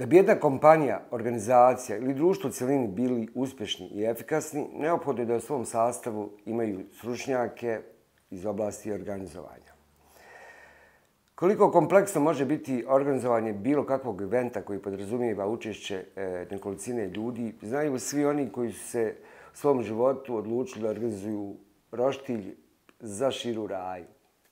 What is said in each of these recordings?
Da bi jedna kompanija, organizacija ili društvo u cjelini bili uspješni i efikasni, neophodno je da u svom sastavu imaju stručnjake iz oblasti organizovanja. Koliko kompleksno može biti organizovanje bilo kakvog eventa koji podrazumijeva učešće nekolicine ljudi, znaju svi oni koji su se u svom životu odlučili da organizuju roštilj za širu raju.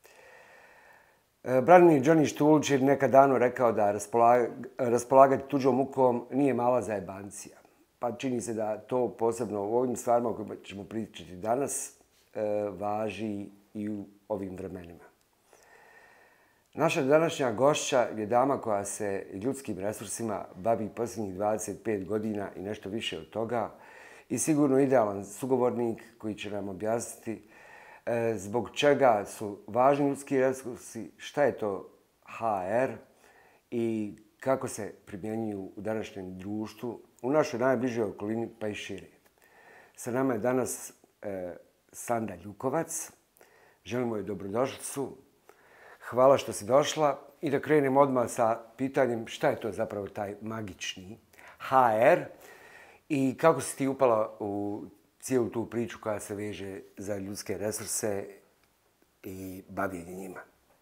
Branimir Johnny Štulić je nekad davno rekao da raspolagati tuđom mukom nije mala zajebancija. Pa čini se da to posebno u ovim stvarima o kojima ćemo pričati danas važi i u ovim vremenima. Naša današnja gošća je dama koja se ljudskim resursima bavi posljednjih 25 godina i nešto više od toga i sigurno idealan sugovornik koji će nam objasniti zbog čega su važni ljudski resursi, šta je to HR i kako se primjenjuju u današnjem društvu, u našoj najbližoj okolini pa i šire. Sa nama je danas Sanda Ljukovac. Želimo joj dobrodošlicu. Hvala što si došla i da krenemo odmah sa pitanjem šta je to zapravo taj magični HR i kako si ti upala u cijelu tu priču koja se veže za ljudske resurse i bavljenje njima.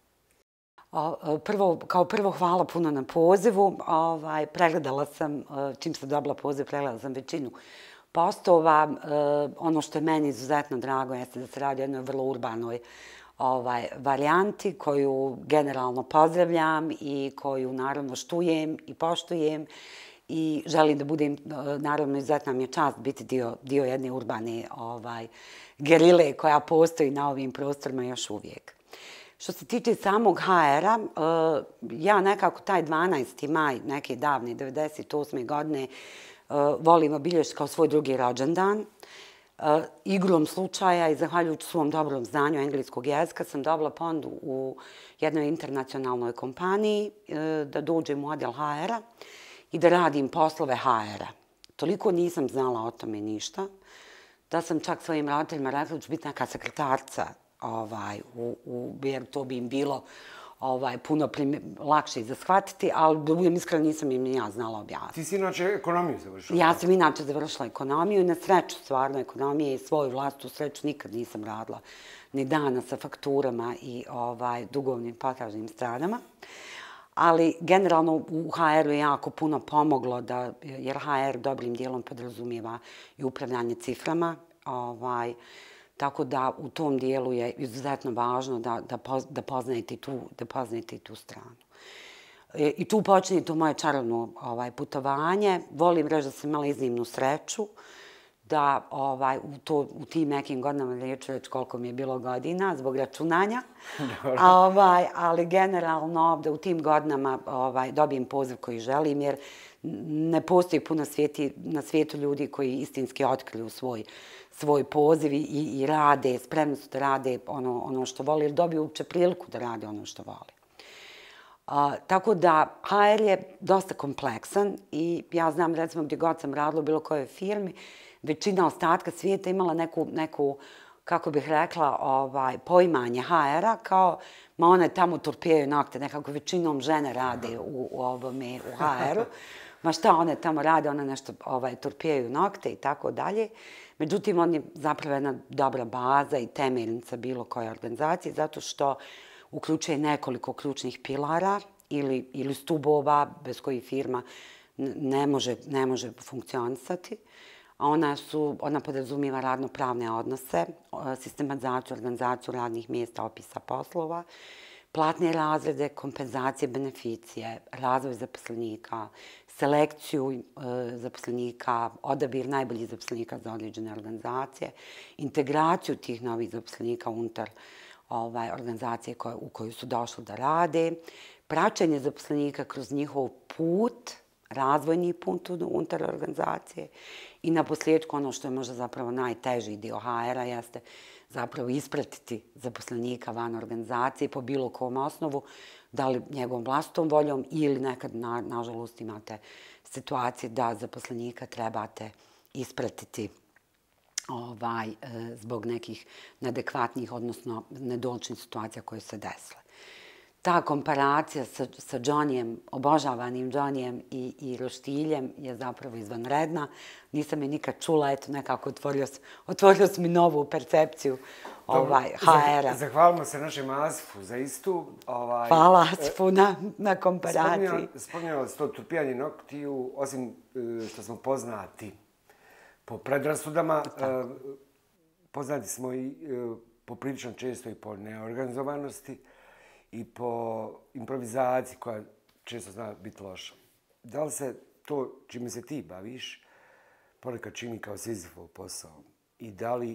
Kao prvo, hvala puno na pozivu. Pregledala sam, čim sam dobila poziv, pregledala sam većinu postova. Ono što je meni izuzetno drago jeste da se radi o jednoj vrlo urbanoj varijanti koju generalno pozdravljam i koju naravno štujem i poštujem i želim da budem, naravno izuzetna mi je čast biti dio jedne urbane gerile koja postoji na ovim prostorima još uvijek. Što se tiče samog HR-a, ja nekako taj 12. maj neke davne 98. godine volim obilježiti kao svoj drugi rođendan. Igrom slučaja i zahvaljujući svom dobrom znanju engleskog jezika sam dobila ponudu u jednoj internacionalnoj kompaniji da dođem u odjel HR-a i da radim poslove HR-a. Toliko nisam znala o tome ništa, da sam čak svojim roditeljima rekla da ću biti neka sekretarca, jer to bi im bilo puno lakše za shvatiti, ali da budem iskreno nisam im ni ja znala objasniti. Ti si inače ekonomiju završila? Ja sam inače završila ekonomiju i na sreću stvarno ekonomije i svoju vlastitu sreću nikad nisam radila ni dana sa fakturama i dugovnim potražnim stranama. Ali generalno u HR-u je jako puno pomoglo, jer HR dobrim dijelom podrazumijeva i upravljanje ciframa. Tako da u tom dijelu je izuzetno važno da poznajete tu stranu. I tu počinje to moje čarovno putovanje. Volim reći da sam imala iznimnu sreću da u tim nekim godinama, neću reći koliko mi je bilo godina zbog računanja, ali generalno da u tim godinama dobijem poziv koji želim, jer ne postoji puno na svijetu ljudi koji istinski otkriju svoj poziv i rade, spremni su da rade ono što voli ili dobiju uopće priliku da rade ono što voli. Tako da HR je dosta kompleksan i ja znam recimo gdje god sam radila u bilo kojoj firmi, većina ostatka svijeta imala neku kako bih rekla, poimanje HR-a kao ma one tamo torpijaju nokte, nekako većinom žene rade u HR-u. Ma šta one tamo rade, one nešto torpijaju nokte i tako dalje. Međutim, on je zapravo jedna dobra baza i temeljnica bilo koje organizacije zato što uključuje nekoliko ključnih pilara ili stubova bez kojih firma ne može funkcionisati. Ona podrazumijeva radno-pravne odnose, sistematizaciju, organizaciju radnih mjesta, opisa poslova, platne razrede, kompenzacije, beneficije, razvoj zaposlenika, selekciju zaposlenika, odabir najboljih zaposlenika za određene organizacije, integraciju tih novih zaposlenika unutar organizacije u koju su došli da rade, praćenje zaposlenika kroz njihov put, razvojni put unutar organizacije i na posljedku ono što je možda zapravo najteži dio HR-a jeste zapravo ispratiti zaposlenika van organizacije po bilo kom osnovu, da li njegovom vlastitom voljom ili nekad, nažalost, imate situacije da zaposlenika trebate ispratiti zbog nekih neadekvatnih, odnosno nedoličnih situacija koje se desile. ta komparacija sa Johnnyjem, obožavanim Johnnyjem i Roštiljem je zapravo izvanredna. Nisam je nikad čula, eto nekako otvorio si mi novu percepciju HR-a. Zahvalimo se našem Asifu za istu. Hvala Asifu na komparaciji. Spominjala se to turpijanje noktiju, osim što smo poznati po predrasudama, poznati smo i poprilično često i po neorganizovanosti i po improvizaciji koja često zna biti loša. Da li se to čime se ti baviš ponekad čini kao Sizifov posao? I da li,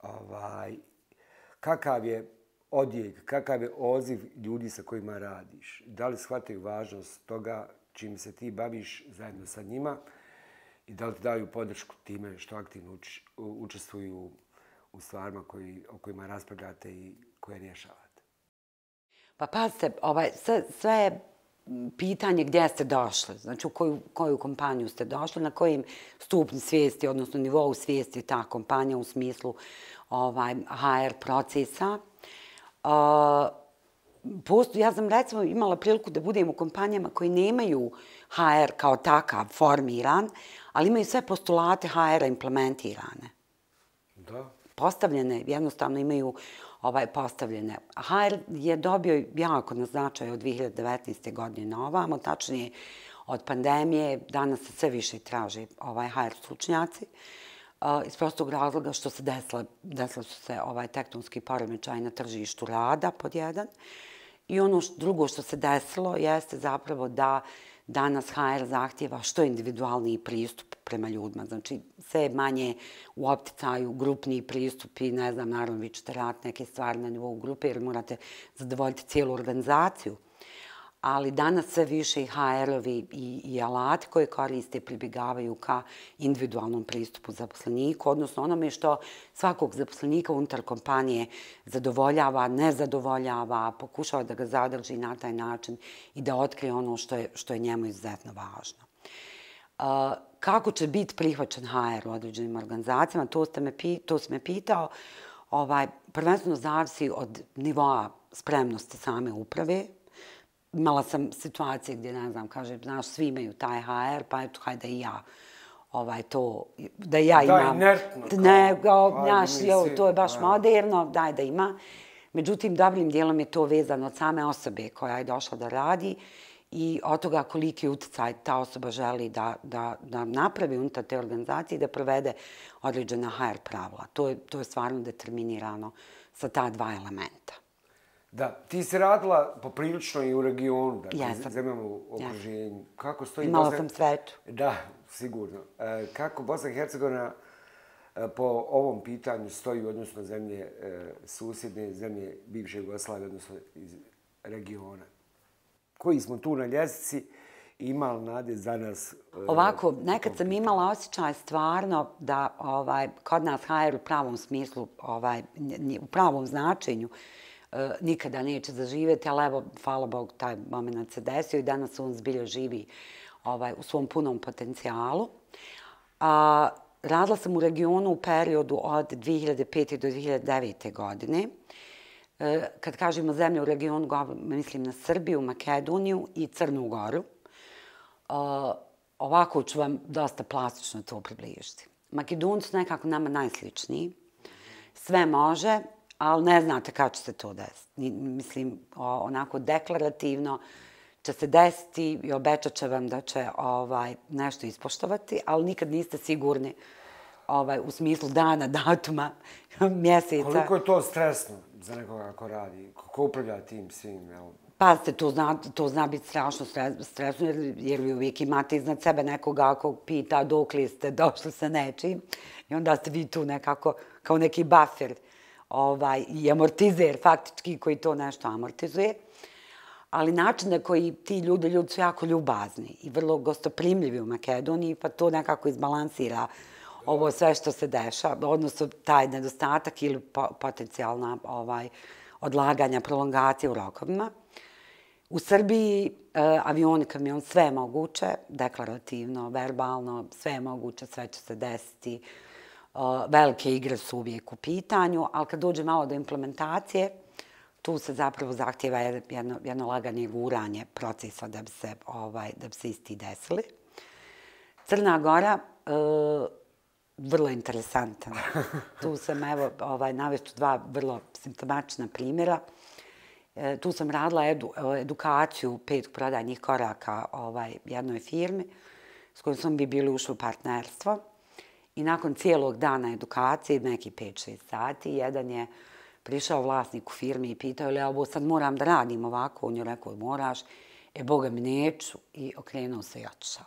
kakav je odjek, kakav je odziv ljudi sa kojima radiš? Da li shvataju važnost toga čime se ti baviš zajedno sa njima i da li ti daju podršku time što aktivno učestvuju u stvarima o kojima raspravljate i koje rješavate? Pa pazite, sve je pitanje gdje ste došli, znači u koju kompaniju ste došli, na kojim stupnju svijesti, odnosno nivou svijesti ta kompanija u smislu HR procesa. Ja sam recimo imala priliku da budem u kompanijama koji nemaju HR kao takav formiran, ali imaju sve postulate HR-a implementirane. Da. Postavljene, jednostavno imaju postavljene. HR je dobio jako na značaju od 2019. godine na ovamo, tačnije od pandemije. Danas se sve više traži HR stručnjaci. Iz prostog razloga što se desili su se tektonski poremećaj na tržištu rada, pod jedan. I ono drugo što se desilo jeste zapravo da danas HR zahtjeva što individualniji pristup prema ljudima. Znači, sve manje u opticaju, grupni pristupi, ne znam, naravno vi ćete raditi neke stvari na nivou grupe jer morate zadovoljiti cijelu organizaciju. Ali danas sve više i HR-ovi i alati koje koriste pribjegavaju ka individualnom pristupu zaposleniku, odnosno onome što svakog zaposlenika unutar kompanije zadovoljava, ne zadovoljava, pokušava da ga zadrži na taj način i da otkrije ono što je njemu izuzetno važno. Kako će biti prihvaćen HR u određenim organizacijama, to si me pitao. Prvenstveno zavisi od nivoa spremnosti same uprave. Imala sam situacije gdje, ne znam, kažem, znaš, svi imaju taj HR, pa eto, hajde i ja da ja imam. Da, inertno. Znaš, to je baš moderno, daj da ima. Međutim, dobrim dijelom je to vezano od same osobe koja je došla da radi i od toga koliki utjecaj ta osoba želi da napravi unutar te organizacije i da provede određena HR pravila. To je stvarno determinirano sa ta dva elementa. Da, ti si radila poprilično i u regionu, dakle, zemljama u okruženju. Kako stoji Imala sam sreću. Da, sigurno. Kako Bosna i Hercegovina po ovom pitanju stoji, odnosno zemlje susjedne, zemlje bivše Jugoslavije, odnosno iz regiona? Koji smo tu na ljestvici i imali nade za nas? Ovako, nekad sam imala osjećaj stvarno da kod nas HR u pravom smislu, u pravom značenju, nikada neće zaživjeti, ali evo, hvala Bogu, taj moment se desio i danas on zbilja živi u svom punom potencijalu. Radila sam u regionu u periodu od 2005. do 2009. godine. Kad kažemo zemlje u regionu, mislim na Srbiju, Makedoniju i Crnu Goru. Ovako ću vam dosta plastično to približiti. Makedonci su nekako nama najsličniji. Sve može, ali ne znate kako će se to desiti. Mislim, onako deklarativno će se desiti i obećat će vam da će nešto ispoštovati, ali nikad niste sigurni u smislu dana, datuma, mjeseca. Koliko je to stresno za nekoga ko radi? Ko upravlja tim svim? Pazite, to zna biti strašno stresno jer vi uvijek imate iznad sebe nekoga ko pita dok li ste došli sa nečim i onda ste vi tu nekako kao neki buffer i amortizer faktički koji to nešto amortizuje. Ali način na koji ti ljudi su jako ljubazni i vrlo gostoprimljivi u Makedoniji, pa to nekako izbalansira ovo sve što se dešava, odnosno taj nedostatak ili potencijalna odlaganja, prolongacije u rokovima. U Srbiji avioni, kamion, sve je moguće, deklarativno, verbalno, sve je moguće, sve će se desiti. Velike igre su uvijek u pitanju, ali kad dođe malo do implementacije, tu se zapravo zahtjeva jedno laganje guranje procesa da bi se isti desili. Crna Gora, vrlo interesantan. Tu sam, evo, navešću dva vrlo simptomatična primjera. Tu sam radila edukaciju 5 prodajnih koraka jednoj firmi s kojom smo bili ušli u partnerstvo. I nakon cijelog dana edukacije, neki 5-6 sati, jedan je prišao vlasnik u firmi i pitao je li ovo sad moram da radim ovako. On je rekao moraš, boga mi neću, i okrenuo se i otišao.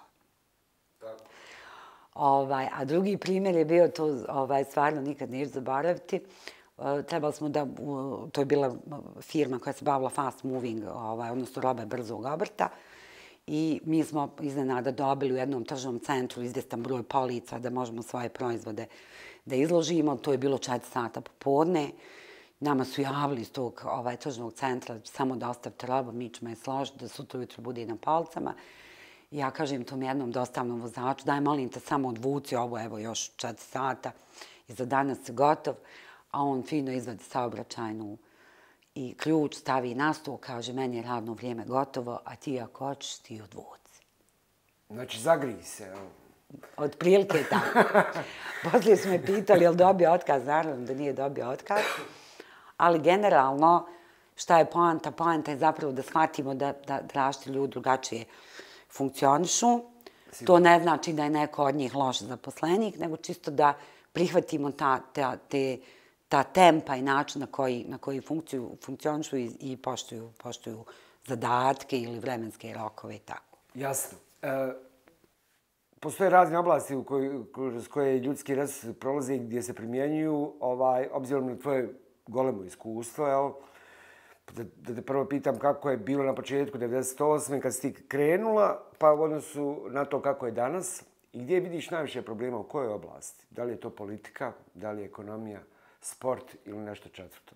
A drugi primjer je bio, to stvarno nikad neću zaboraviti, trebali smo da, to je bila firma koja se bavila fast moving, odnosno robe brzog obrta, i mi smo iznenada dobili u jednom tržnom centru izvjestan broj polica da možemo svoje proizvode da izložimo. To je bilo 4 sata popodne. Nama su javili iz tog tržnog centra samo da ostavite robu, mi ćemo je složiti da sutra ujutro bude i na policama. Ja kažem tom jednom dostavnom vozaču, daj molim te samo odvuci ovo, evo još 4 sata i za danas je gotov. A on fino izvadi saobraćajnu i ključ stavi na stol, kaže meni je radno vrijeme gotovo, a ti ako hoćeš ti odvuci. Znači zagriji se. Od prilike tako. Poslije su me pitali je li dobio otkaz, naravno da nije dobio otkaz, ali generalno šta je poanta? Poanta je zapravo da shvatimo da različiti ljudi drugačije funkcionišu. To ne znači da je neko od njih loš zaposlenik, nego čisto da prihvatimo ta tempa i način na koji funkcionišu i poštuju zadatke ili vremenske rokove i tako. Jasno. Postoje razne oblasti kroz koje ljudski resurs prolaze i gdje se primjenjuju, obzirom na tvoje golemo iskustvo, da te prvo pitam kako je bilo na početku 98. kad si ti krenula, pa u odnosu na to kako je danas i gdje vidiš najviše problema, u kojoj oblasti? Da li je to politika, da li je ekonomija, sport ili nešto četvrto?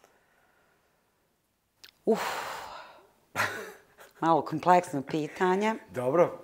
Malo kompleksno pitanje. Dobro.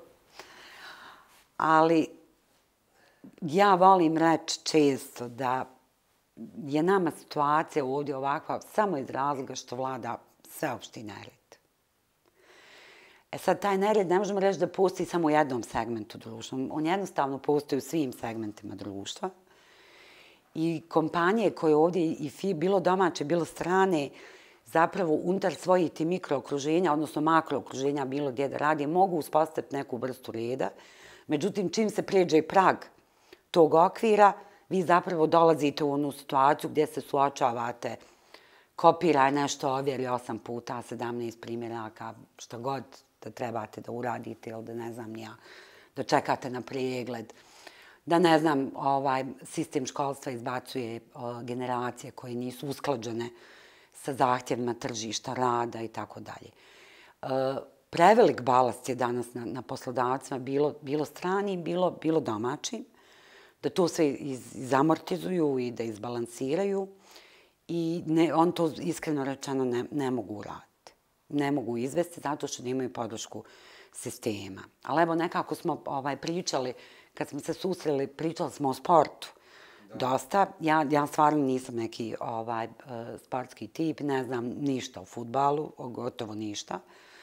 Ali ja volim reći često da je nama situacija ovdje ovakva samo iz razloga što vlada sveopšti nered. Sad, taj nered ne možemo reći da postoji samo u jednom segmentu društva. On jednostavno postoji u svim segmentima društva. I kompanije koje ovdje, bilo domaće, bilo strane, zapravo unutar svojih ti mikrookruženja, odnosno makrookruženja, bilo gdje da radi, mogu uspostaviti neku vrstu reda. Međutim, čim se pređe prag tog okvira, vi zapravo dolazite u onu situaciju gdje se suočavate, kopiraj nešto, ovjeri 8 puta, 17 primjeraka, što god da trebate da uradite ili da ne znam ja, da čekate na pregled, da ne znam, sistem školstva izbacuje generacije koje nisu usklađene sa zahtjevima tržišta rada i tako dalje. Prevelik balast je danas na poslodavcima, bilo strani, bilo domaći, da to sve izamortizuju i da izbalansiraju i on to iskreno rečeno ne mogu uraditi. Ne mogu izvesti zato što nemaju podršku sistema. Ali evo nekako smo pričali, kad smo se susreli, pričali smo o sportu. Dosta. Ja stvarno nisam neki sportski tip, ne znam ništa o fudbalu, gotovo ništa.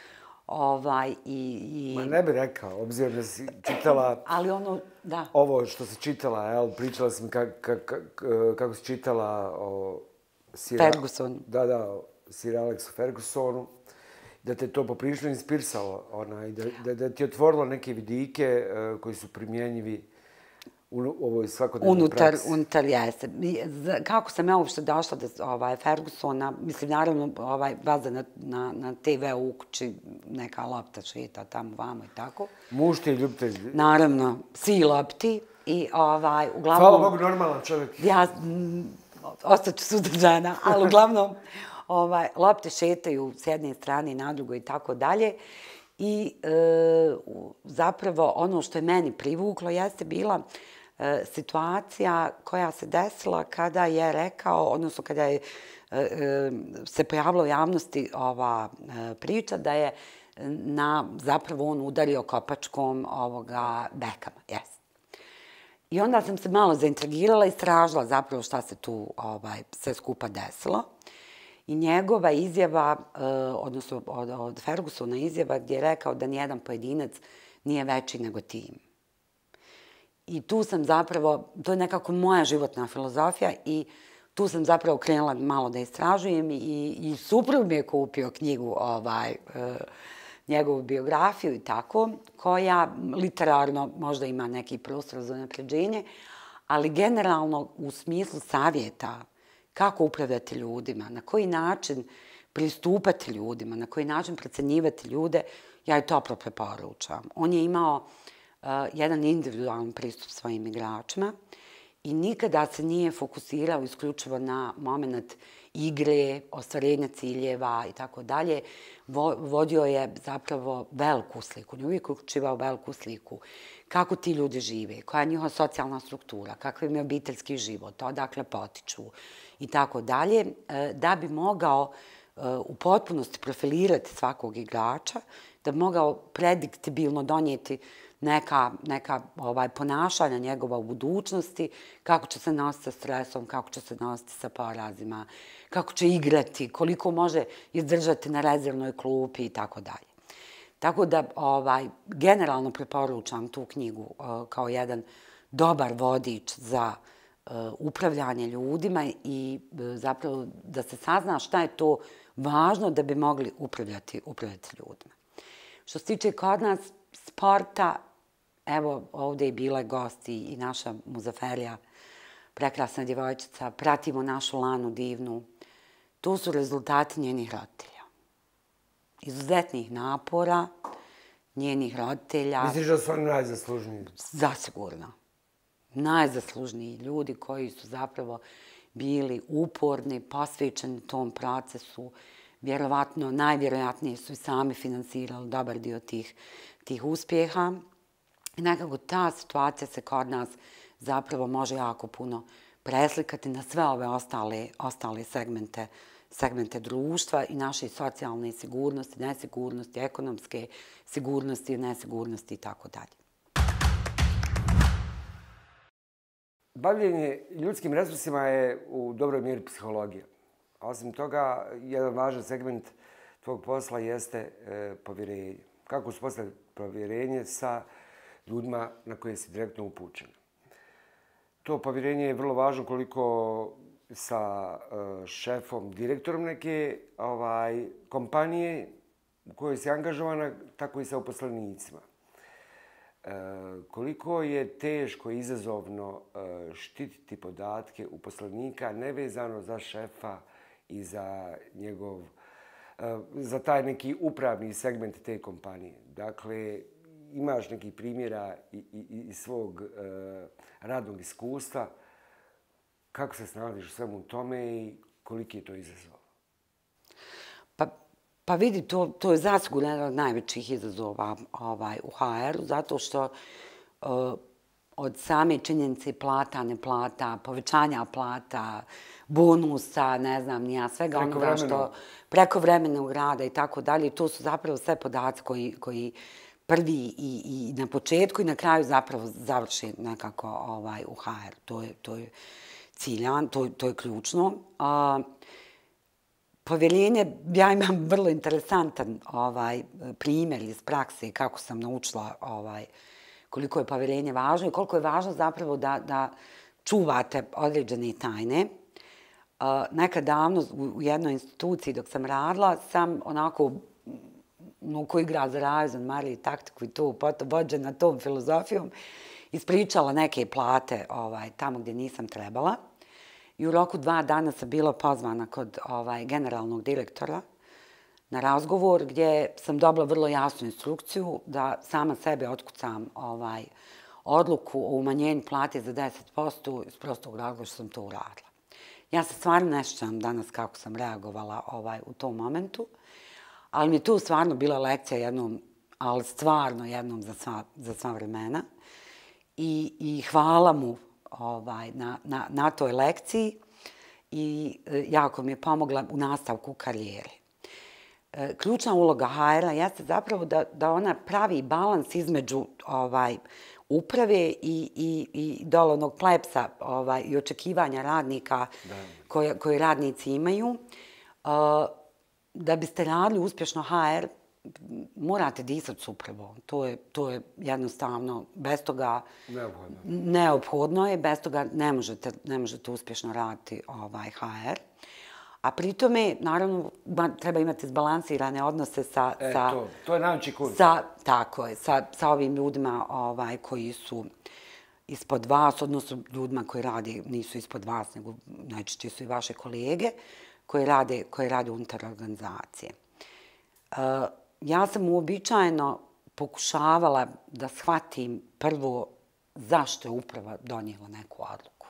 Ma ne bi rekao, obzirom da si čitala ovo što si čitala, pričala sam kako si čitala o Fergusonu. Da, Sir Alexu Fergusonu, da te to poprilično inspirisalo, da ti je otvorilo neke vidike koji su primjenjivi u ovoj svakodnevnoj praksi. Unutar jeste. Kako sam ja uopšte došla do Fergusona, mislim, naravno, baza na TV-u u kući, neka lopta šeta tamo, vamo i tako. Muž ti je ljubitelj. Naravno, svi lopti i uglavnom... Hvala Bogu, normalan čovjek. Ja ostaću suzdržana, ali uglavnom lopte šetaju s jedne strane na drugo i tako dalje. I zapravo ono što je meni privuklo jeste bila situacija koja se desila kada je rekao, odnosno kada je se pojavila u javnosti ova priča da je zapravo on udario kopačkom Beckhama. I onda sam se malo zaintrigirala i istražila zapravo šta se tu sve skupa desilo. I njegova izjava, odnosno od Fergusona izjava gdje je rekao da nijedan pojedinac nije veći nego tim. I tu sam zapravo, to je nekako moja životna filozofija i tu sam zapravo krenula malo da istražujem i suprug mi je kupio knjigu, njegovu biografiju i tako, koja literarno možda ima neki prostor za unapređenje, ali generalno u smislu savjeta kako upravljati ljudima, na koji način pristupati ljudima, na koji način procenjivati ljude, ja je toplo preporučam. On je imao jedan individualan pristup svojim igračima i nikada se nije fokusirao isključivo na moment igre, ostvarenja ciljeva i tako dalje. Vodio je zapravo veliku sliku, on je uvijek uključivao veliku sliku. Kako ti ljudi žive, koja je njihova socijalna struktura, kakav im je obiteljski život, odakle potiču i tako dalje, da bi mogao u potpunosti profilirati svakog igrača, da bi mogao prediktibilno donijeti neka ponašanja njegova u budućnosti, kako će se nositi sa stresom, kako će se nositi sa porazima, kako će igrati, koliko može izdržati na rezervnoj klupi i tako dalje. Tako da generalno preporučam tu knjigu kao jedan dobar vodič za upravljanje ljudima i zapravo da se sazna šta je to važno da bi mogli upravljati ljudima. Što se tiče kod nas sporta, evo ovdje je bila gost i naša Muzaferija, prekrasna djevojčica, pratimo našu Lanu divnu. To su rezultati njenih roditelja. Izuzetnih napora njenih roditelja. Misliš da su oni najzaslužniji? Zasigurno. Najzaslužniji ljudi koji su zapravo bili uporni, posvećeni tom procesu. Vjerovatno, najvjerojatnije su i sami finansirali dobar dio tih uspjeha. I nekako ta situacija se kod nas zapravo može jako puno preslikati na sve ove ostale segmente društva i naše socijalne sigurnosti, nesigurnosti, ekonomske sigurnosti, nesigurnosti i tako dalje. Bavljenje ljudskim resursima je u dobroj mjeri psihologija. Osim toga, jedan važan segment tvog posla jeste povjerenje. Kako uspostaviti povjerenje sa ljudima na koje si direktno upućen. To povjerenje je vrlo važno koliko sa šefom, direktorom neke kompanije u kojoj si angažovana, tako i sa uposlenicima. Koliko je teško i izazovno štititi podatke uposlenika nevezano za šefa i za taj neki upravni segment te kompanije. Dakle, imaš nekih primjera iz svog radnog iskustva, kako se snalaziš u svemu tome i koliki je to izazov? Pa vidi, to je zasigurno jedan od najvećih izazova u HR-u, zato što od same činjenice plata, neplata, povećanja plata, bonusa, ne znam, nija svega onoga što prekovremenog rada i tako dalje, to su zapravo sve podaci koji prvi i na početku i na kraju zapravo završi nekako u HR. To je ciljan, to je ključno. Povjerenje, ja imam vrlo interesantan primjer iz prakse kako sam naučila koliko je povjerenje važno i koliko je važno zapravo da čuvate određene tajne. Nekad davno u jednoj instituciji dok sam radila sam onako ko igra za Rajzon, Mariji taktiku i to, vođena tom filozofijom, ispričala neke plate tamo gdje nisam trebala. I u roku 2 dana sam bila pozvana kod generalnog direktora na razgovor gdje sam dobila vrlo jasnu instrukciju da sama sebe otkucam odluku o umanjenju plate za 10% iz prostog razloga što sam to uradila. Ja se stvarno ne sjećam danas kako sam reagovala u tom momentu, ali mi je tu stvarno bila lekcija jednom, ali stvarno jednom za sva vremena. I hvala mu na toj lekciji i jako mi je pomogla u nastavku karijere. Ključna uloga HR-a jeste zapravo da ona pravi balans između uprave i dolovnog plepsa i očekivanja radnika koje radnici imaju Da biste radili uspješno HR, morate disati s upravom. To je jednostavno, bez toga neophodno je, bez toga ne možete uspješno raditi HR. A pri tome, naravno, treba imati zbalansirane odnose sa... To je najveći kurs. Tako je, sa ovim ljudima koji su ispod vas, odnosno ljudima koji rade, nisu ispod vas, nego najčešće su i vaše kolege, koji rade unutar organizacije. Ja sam uobičajeno pokušavala da shvatim prvo zašto je uprava donijela neku odluku.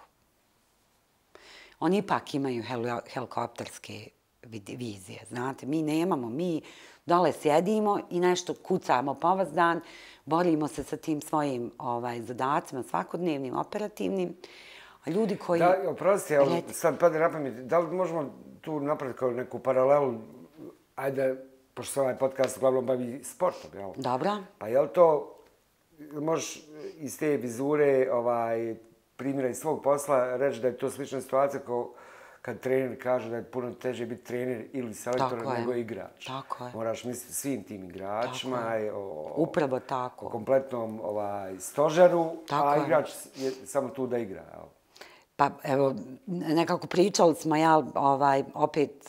Oni ipak imaju helikopterske vizije, znate. Mi nemamo, mi dole sjedimo i nešto kucamo povazdan, borimo se sa tim svojim zadacima svakodnevnim, operativnim. A ljudi koji... Da, oprosti, sad pada na pamet, da li možemo tu napraviti kao neku paralelu, ajde, pošto se ovaj podcast uglavnom bavi sportom, jel? Dobro. Pa jel to, možeš iz te vizure, primjera iz svog posla, reći da je to slična situacija kao kad trener kaže da je puno teže biti trener ili selektor nego igrač. Tako je. Moraš misliti svim tim igračima, upravo tako. O kompletnom stožeru, a igrač je samo tu da igra, jel? Pa evo, nekako pričali smo, opet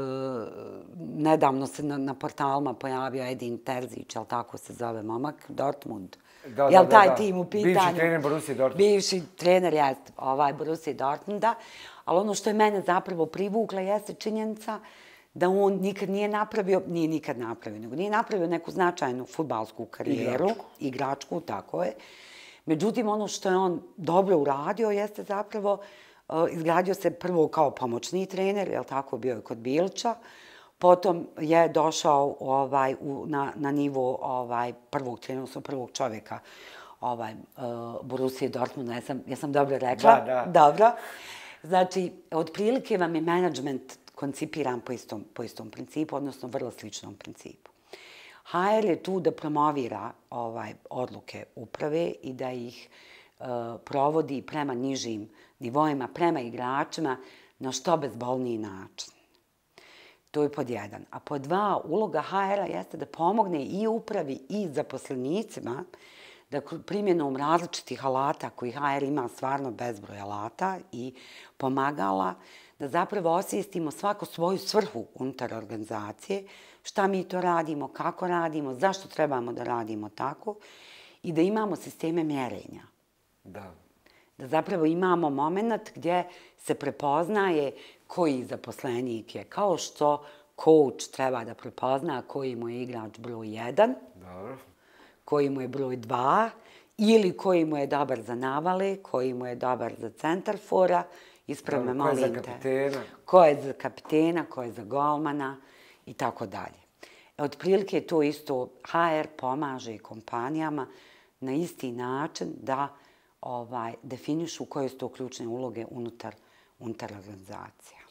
nedavno se na portalima pojavio Edin Terzić, jel tako se zove momak, Dortmund. Jel taj tim u pitanju? Bivši trener Borussia Dortmunda. Bivši trener jeste Borussia Dortmunda, ali ono što je mene zapravo privukla jeste činjenica da on nikad nije napravio, nego nije napravio neku značajnu fudbalsku karijeru, igračku, tako je. Međutim, ono što je on dobro uradio jeste zapravo, izgradio se prvo kao pomoćni trener, jel tako, bio je kod Bilića, potom je došao na nivo prvog trenera, odnosno prvog čovjeka Borussia Dortmunda, jesam dobro rekla? Da. Dobro. Znači, otprilike vam je menadžment koncipiran po istom principu, odnosno vrlo sličnom principu. HR je tu da promovira odluke uprave i da ih provodi prema nižim nivoima, prema igračima na što bezbolniji način. To je pod jedan. A pod dva, uloga HR-a jeste da pomogne i upravi i zaposlenicima da primjenom različitih alata, koji HR ima stvarno bezbroj alata i pomagala, da zapravo osvijestimo svako svoju svrhu unutar organizacije, šta mi to radimo, kako radimo, zašto trebamo da radimo tako i da imamo sisteme mjerenja. Da. Da zapravo imamo moment gdje se prepoznaje koji zaposlenik je, kao što coach treba da prepozna koji mu je igrač broj 1, koji mu je broj 2, ili koji mu je dobar za navale, koji mu je dobar za centarfora, isprav me molim te. Ko je za kapitena, ko je za golmana i tako dalje. Otprilike to isto HR pomaže kompanijama na isti način da definišu koje su to ključne uloge unutar organizacija.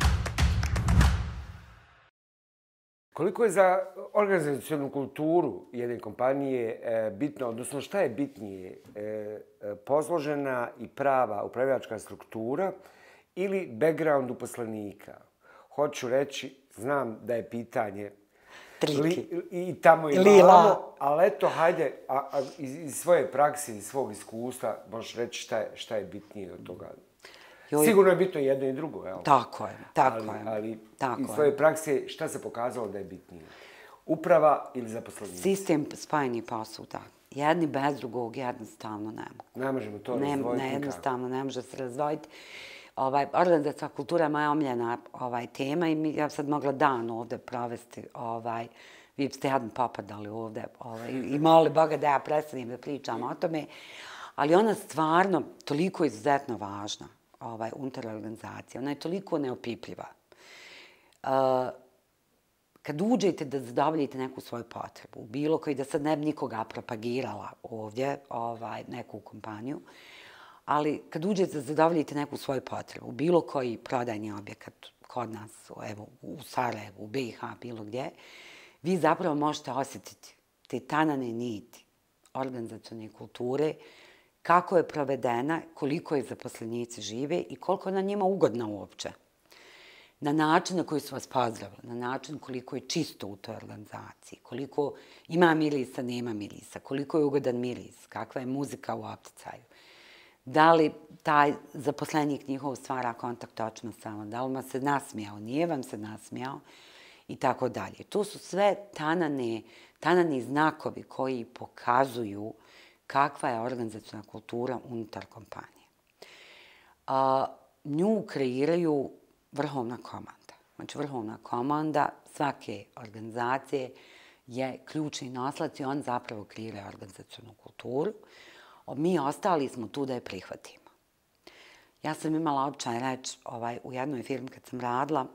Koliko je za organizacionu kulturu jedne kompanije bitno, odnosno šta je bitnije, posložena i prava upravljačka struktura ili background uposlenika? Hoću reći, znam da je pitanje i tamo i vamo, ali eto, hajde, iz svoje prakse, iz svog iskustva, možeš reći šta je bitnije od toga. Sigurno je bitno jedno i drugo, jel? Tako je. Ali iz svoje prakse šta se pokazalo da je bitnije? Uprava ili zaposlenici? Sistem spajanja posla, da. Jedni bez drugog jednostavno ne mogu. Ne možemo to razdvojiti nikako. Jednostavno ne može se razdvojiti. Organizacijska kultura je moja omiljena tema i ja sad mogla dan ovdje provesti. Vi biste jedan popadali ovdje i molili Boga da ja prestanem da pričam o tome. Ali ona stvarno toliko izuzetno važna unutar organizacije. Ona je toliko neopipljiva. Kad uđete da zadovoljite neku svoju potrebu, bilo koji da sad ne bi nikoga propagirala ovdje, neku kompaniju, ali kad uđete da zadovoljite neku svoju potrebu, bilo koji prodajni objekat kod nas, evo, u Sarajevu, u BiH, bilo gdje, vi zapravo možete osjetiti te tanane niti organizacione kulture, kako je provedena, koliko je zaposlenici žive i koliko je na njima ugodna uopće. na način na koji su vas pozdravili, na način koliko je čisto u toj organizaciji, koliko ima mirisa, nema mirisa, koliko je ugodan miris, kakva je muzika u opticaju, da li taj zaposlenik njihov stvara kontakt očima s vama, da li vam se nasmijao, nije vam se nasmijao i tako dalje. To su sve tanani znakovi koji pokazuju kakva je organizaciona kultura unutar kompanije. Nju kreiraju vrhovna komanda. Znači, vrhovna komanda svake organizacije je ključni noslac i on zapravo kreira organizacionu kulturu. Mi ostali smo tu da je prihvatimo. Ja sam imala običaj reći u jednoj firmi kad sam radila,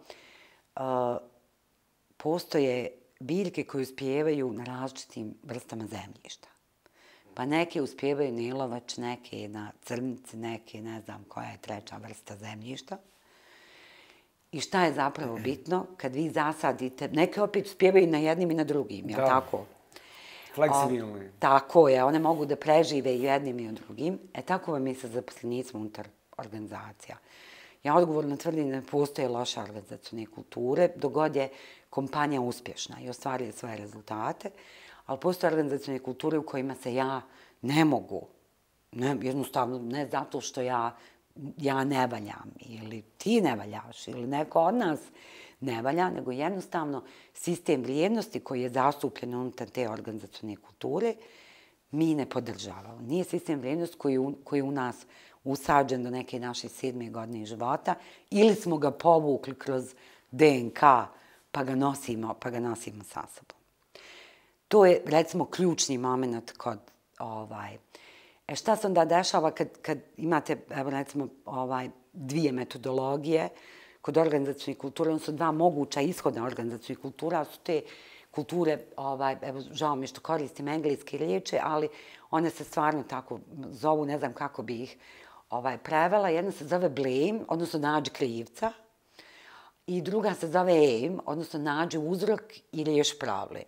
postoje biljke koje uspijevaju na različitim vrstama zemljišta. Pa neke uspijevaju na ilovač, neke na crnici, neke ne znam koja je treća vrsta zemljišta. I šta je zapravo bitno? Kad vi zasadite, neke opet uspijevaju na jednim i na drugim, je li tako? Fleksibilni. Tako je, one mogu da prežive i jednim i drugim. Tako vam je sa zaposlenicima unutar organizacija. Ja odgovorno tvrdim da ne postoje loše organizacione kulture, dok god je kompanija uspješna i ostvaruje svoje rezultate, ali postoje organizacione kulture u kojima se ja ne mogu, jednostavno ne zato što ja ne valjam ili ti ne valjaš ili neko od nas ne valja, nego jednostavno sistem vrijednosti koji je zastupljen unutar te organizacione kulture mi ne podržavamo. Nije sistem vrijednosti koji je u nas usađen do neke naše 7. godine života ili smo ga povukli kroz DNK pa ga nosimo sa sobom. To je, recimo, ključni moment kod šta se onda dešava kad imate, evo, recimo, dvije metodologije kod organizacione kulture, ono su dva moguća ishoda organizacione kulture, a su te kulture, evo, žao mi što koristim engleske riječi, ali one se stvarno tako zovu, ne znam kako bi ih prevela. Jedna se zove blame, odnosno nađi krivca, i druga se zove aim, odnosno nađi uzrok i riješi problem.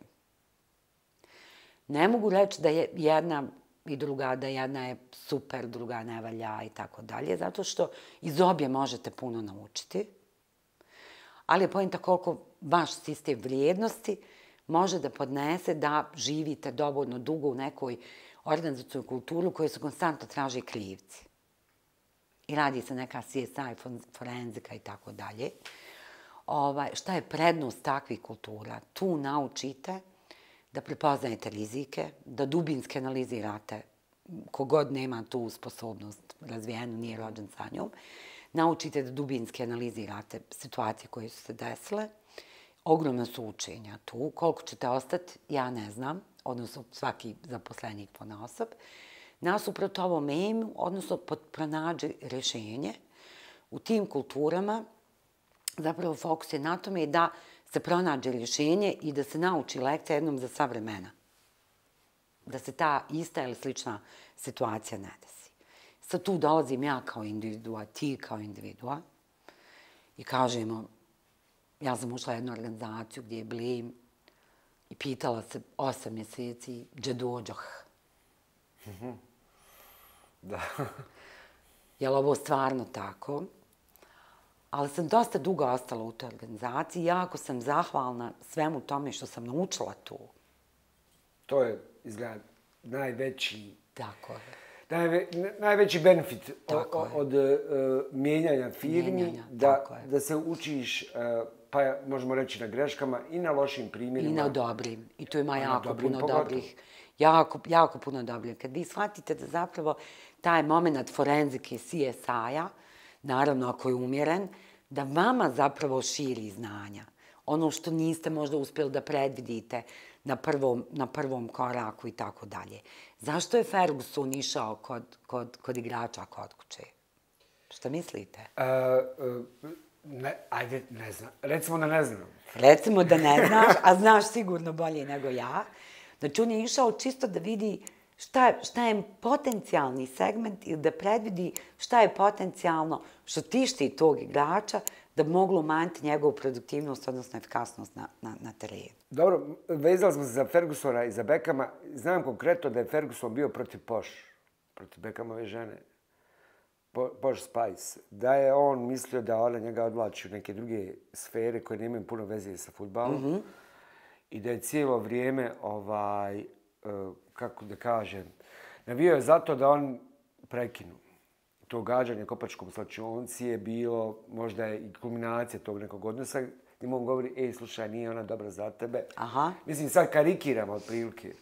Ne mogu reći da je jedna i druga, da jedna je super, druga ne valja i tako dalje, zato što iz obje možete puno naučiti, ali je poenta koliko vaš sistem vrijednosti može da podnese da živite dovoljno dugo u nekoj organizacijonoj kulturi u kojoj se konstantno traže krivci. I radi se neka CSI, forenzika i tako dalje. Šta je prednost takvih kultura? Tu naučite da prepoznajete rizike, da dubinski analizirate, kogod nema tu sposobnost razvijenu, nije rođen sa njom, naučite da dubinski analizirate situacije koje su se desile. Ogromna su učenja tu. Koliko ćete ostati, ja ne znam, odnosno svaki zaposlenik ponaosob. Nasuprot ovom aimu, odnosno pronađi rješenje. U tim kulturama zapravo fokus je na tome da se pronađe rješenje i da se nauči lekcija jednom za sva vremena. Da se ta ista ili slična situacija ne desi. Sad tu dolazim ja kao individua, ti kao individua i kažemo, ja sam ušla u jednu organizaciju gdje je blame i pitala se 8 mjeseci, gdje dođoh? Da. Je li ovo stvarno tako? Ali sam dosta dugo ostala u toj organizaciji i jako sam zahvalna svemu tome što sam naučila tu. To je, izgleda, najveći... Tako je. Najveći benefit od mijenjanja firmi, da se učiš, pa možemo reći na greškama i na lošim primjerima. I na dobrim. I tu ima jako puno dobrih. Jako puno dobrih. Kad vi shvatite da zapravo taj moment forenzike CSI-a, naravno ako je umjeren, da vama zapravo širi znanja. Ono što niste možda uspjeli da predvidite na prvom koraku i tako dalje. Zašto je Ferguson išao kod igrača kod kuće? Šta mislite? Ajde, ne znam. Recimo da ne znam. Recimo da ne znaš, a znaš sigurno bolje nego ja. Znači, on je išao čisto da vidi šta je potencijalni segment ili da predvidi šta je potencijalno što tišti tog igrača da bi moglo umanjiti njegovu produktivnost, odnosno efikasnost na terenu. Dobro, vezali smo se za Fergusona i za Beckhama. Znam konkretno da je Ferguson bio protiv Posh, protiv Beckhamove žene. Posh Spice, da je on mislio da ona njega odvlači u neke druge sfere koje nemaju puno veze sa fudbalom i da je cijelo vrijeme, kako da kažem, navio je zato da on prekinu. To gađanje Kopačkom slačionci je bilo možda i kulminacija tog nekog odnosa gdje mu on govori, slušaj, nije ona dobra za tebe. Aha. Mislim, sad karikiram otprilike.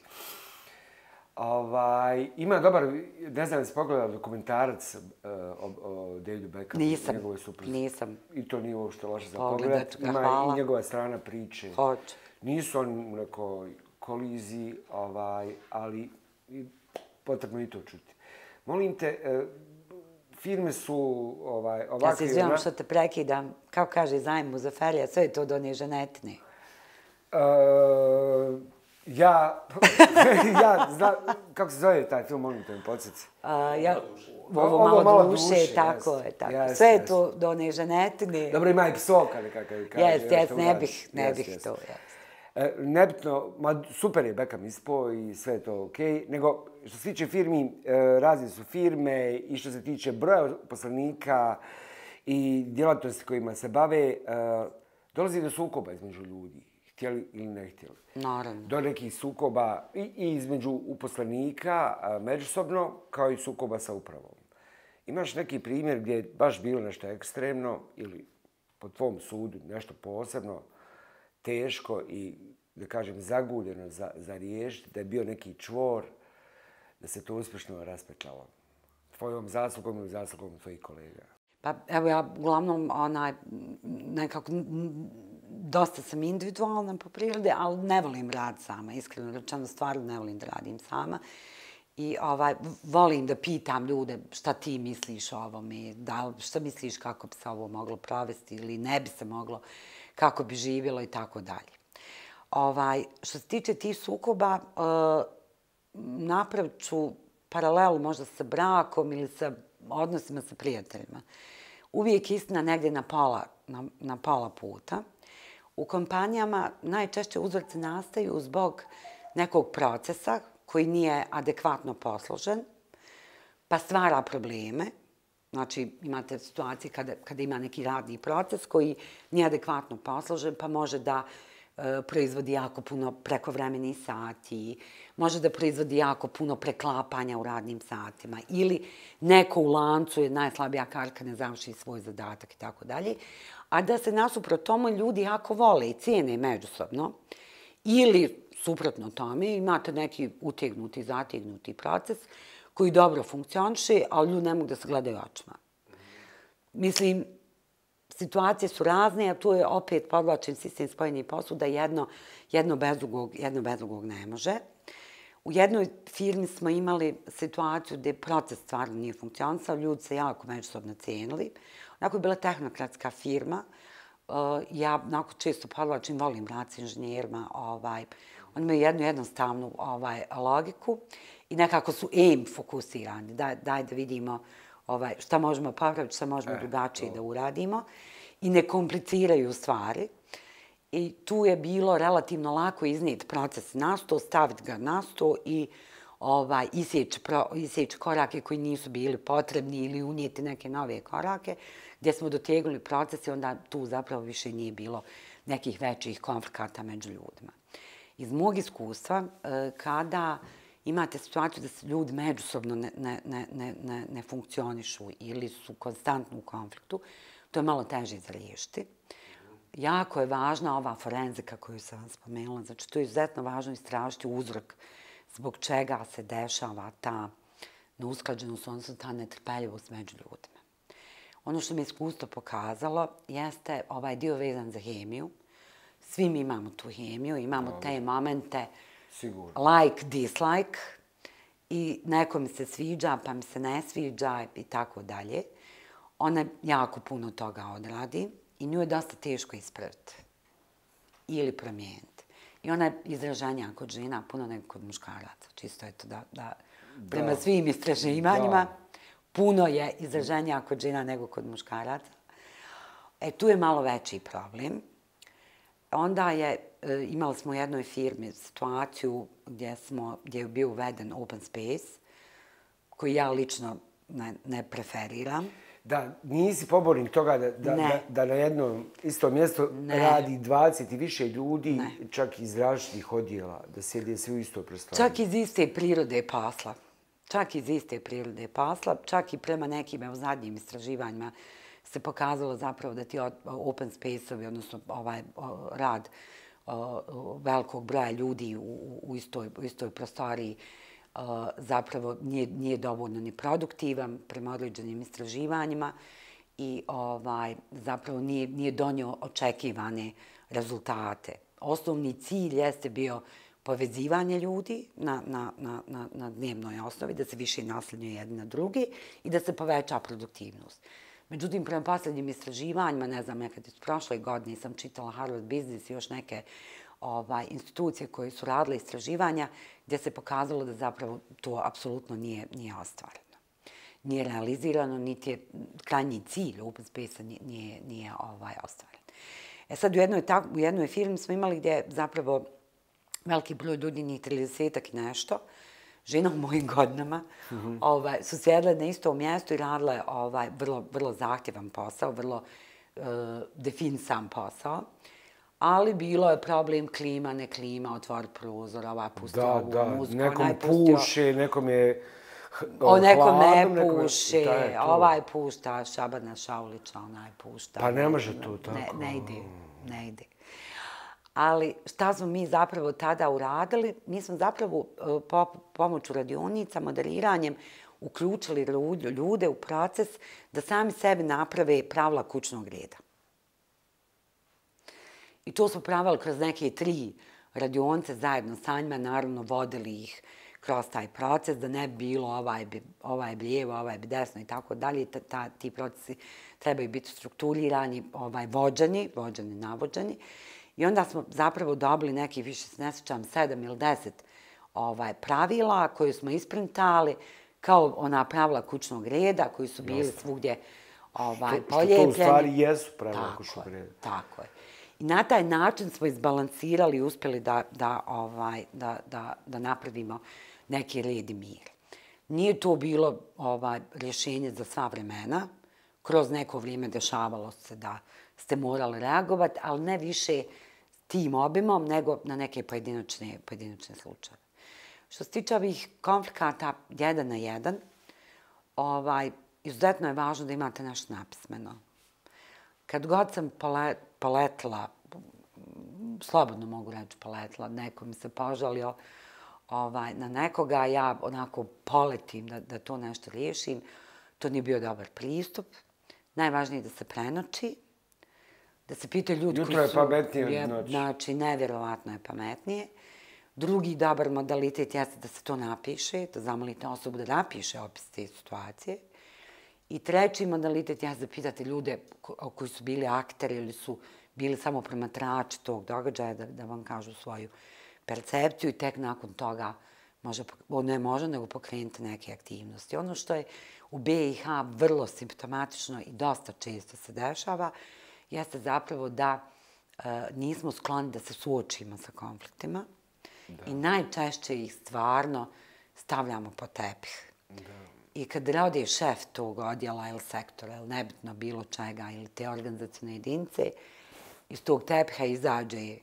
Ima dobar, ne znam, si pogledao dokumentarac o Davidu Beckhamu. Nisam. I to nije uopšte loše za pogled. Ima i njegova strana priče. Hoću. Nisu oni u nekoj koliziji, ali potrebno i to čuti. Molim te, filme su ovakve... Ja se izvijem što te prekidam. Kako kaže Zajm Muzaferija, sve je to do one ženetine. Kako se zove taj film, molim te mi podsjeci? Ovo malo duše, tako je. Sve je to do one ženetine. Dobro, ima i psovka nekakav. Jes, ne bih to. Nebitno, super je Beckham ispao i sve je to okej, nego što se tiče firmi, razne su firme i što se tiče broja poslanika i djelatnosti kojima se bave, dolazi do sukoba između ljudi, htjeli ili ne htjeli. Naravno. Do nekih sukoba i između uposlenika međusobno, kao i sukoba sa upravom. Imaš neki primjer gdje je baš bilo nešto ekstremno ili po tvom sudu nešto posebno teško i, da kažem, zaguljeno za riješiti, da je bio neki čvor, da se to uspješno raspetljalo. Tvojom zaslugom ili zaslugom tvojih kolega? Pa evo ja uglavnom nekako dosta sam individualna po prirode, ali ne volim rad sama. Iskreno rečeno, stvarno ne volim da radim sama. I volim da pitam ljude šta ti misliš o ovome, šta misliš kako bi se ovo moglo provesti ili ne bi se moglo, kako bi živjelo i tako dalje. Što se tiče tih sukoba, napravit ću paralelu možda sa brakom ili sa odnosima sa prijateljima. Uvijek istina negdje na pola puta. U kompanijama najčešće uzorci nastaju zbog nekog procesa koji nije adekvatno posložen, pa stvara probleme. Znači, imate situacije kada ima neki radni proces koji nije adekvatno posložen, pa može da proizvodi jako puno prekovremenih sati, može da proizvodi jako puno preklapanja u radnim satima ili neko u lancu je najslabija karika, ne završi svoj zadatak i tako dalje. A da se nasuprot tome ljudi jako vole i cijene međusobno ili suprotno tome imate neki utegnuti, zategnuti proces koji dobro funkcioniše, ali ljudi ne mogu da se gledaju očima. Mislim, situacije su razne, a tu je opet podvlačen sistem spojenih posuda, jedno bez drugog ne može. U jednoj firmi smo imali situaciju gdje proces stvarno nije funkcionisao, ljudi se jako međusobno cijenili. Onako je bila tehnokratska firma, ja onako često podvlačim, volim rad s inženjerima, oni imaju jednu jednostavnu logiku i nekako su fokusirani, daj da vidimo šta možemo popraviti, šta možemo drugačije da uradimo i ne kompliciraju stvari. I tu je bilo relativno lako iznijeti proces na sto, staviti ga na sto i isjeći korake koji nisu bili potrebni ili unijeti neke nove korake, gdje smo dotegnuli proces i onda tu zapravo više nije bilo nekih većih konflikata među ljudima. Iz mog iskustva, kada imate situaciju da se ljudi međusobno ne funkcionišu ili su konstantno u konfliktu, to je malo teže za riješiti. Jako je važna ova forenzika koju sam vam spomenula. Znači, to je izuzetno važno istražiti uzrok zbog čega se dešava ta neusklađenost, odnosno ta netrpeljivost među ljudima. Ono što mi je iskustvo pokazalo jeste ovaj dio vezan za hemiju. Svi mi imamo tu hemiju, imamo te momente like, dislike i neko mi se sviđa, pa mi se ne sviđa i tako dalje. Ona jako puno toga odradi i nju je dosta teško ispraviti ili promijeniti. I ona je izraženija kod žena puno nego kod muškaraca. Čisto je to da prema svim istraživanjima puno je izraženija kod žena nego kod muškaraca. Tu je malo veći problem. Onda imali smo u jednoj firmi situaciju gdje je bio uveden open space, koji ja lično ne preferiram. Da, nisi pobornik toga da na jednom istom mjestu radi 20 i više ljudi, čak iz različitih odjela, da sjede svi u istoj prostoriji. Čak iz iste prirode posla. Čak i prema nekim zadnjim istraživanjima se pokazalo zapravo da ti open space-ovi, odnosno rad velikog broja ljudi u istoj prostoriji zapravo nije dovoljno ni produktivan prema određenim istraživanjima i zapravo nije donio očekivane rezultate. Osnovni cilj jeste bio povezivanje ljudi na dnevnoj osnovi, da se više naslonjuje jedni na drugi i da se poveća produktivnost. Međutim, prema posljednjim istraživanjima, ne znam, nekad iz prošle godine sam čitala Harvard Business i još neke institucije koje su radile istraživanja gdje se pokazalo da zapravo to apsolutno nije ostvareno. Nije realizirano, niti je krajnji cilj open space-a nije ostvaren. Sad u jednoj firmi smo imali gdje zapravo veliki broj ljudi, njih 30-ak i nešto, žena u mojim godinama, su sjedile na istom mjestu i radile vrlo zahtjevan posao, vrlo definisan posao. Ali bilo je problem klima, ne klima, otvori prozor, pusti ovu muziku. Nekom puše, nekom je hladno. Nekom ne puše, pušta Šabana Šaulića, pušta. Pa ne može to tako. Ne ide. Ali šta smo mi zapravo tada uradili? Mi smo zapravo pomoću radionica, moderiranjem uključili ljude u proces da sami sebi naprave pravila kućnog reda. I to smo pravili kroz neke 3 radionice zajedno sa njima, naravno vodili ih kroz taj proces, da ne bi bilo ovaj bi lijevo, ovaj bi desno i tako dalje. Ti procesi trebaju biti strukturirani, vođeni, navođeni. I onda smo zapravo dobili neki, više se ne sjećam, 7 ili 10 pravila koje smo isprintali, kao ona pravila kućnog reda koji su bili svugdje polijepljeni. Što to u stvari jesu pravila kućnog reda. Tako je. I na taj način smo izbalansirali i uspjeli da napravimo neki red i mir. Nije to bilo rješenje za sva vremena. Kroz neko vrijeme dešavalo se da ste morali reagovati, ali ne više tim obimom, nego na neke pojedinačne slučaje. Što se tiče ovih konflikata 1 na 1, izuzetno je važno da imate nešto napismeno. Kad god sam poletila, slobodno mogu reći poletila, neko mi se požalio na nekoga, ja onako poletim da to nešto riješim, to nije bio dobar pristup. Najvažnije je da se prenoći, da se pitaju ljudi koji su... Jutro je pametnije od noći. Znači, nevjerovatno je pametnije. Drugi dobar modalitet jeste da se to napiše, da zamolite osobu da napiše opis te situacije. I treći modalitet jeste da pitate ljude koji su bili akteri ili su bili samo promatrači tog događaja da vam kažu svoju percepciju i tek nakon toga nego pokrenuti neke aktivnosti. Ono što je u BiH vrlo simptomatično i dosta često se dešava, jeste zapravo da nismo skloni da se suočimo sa konfliktima i najčešće ih stvarno stavljamo pod tepih. I kad radi šef tog odjela ili sektora ili nebitno bilo čega ili te organizacijne jedinice, iz tog tepiha izađe...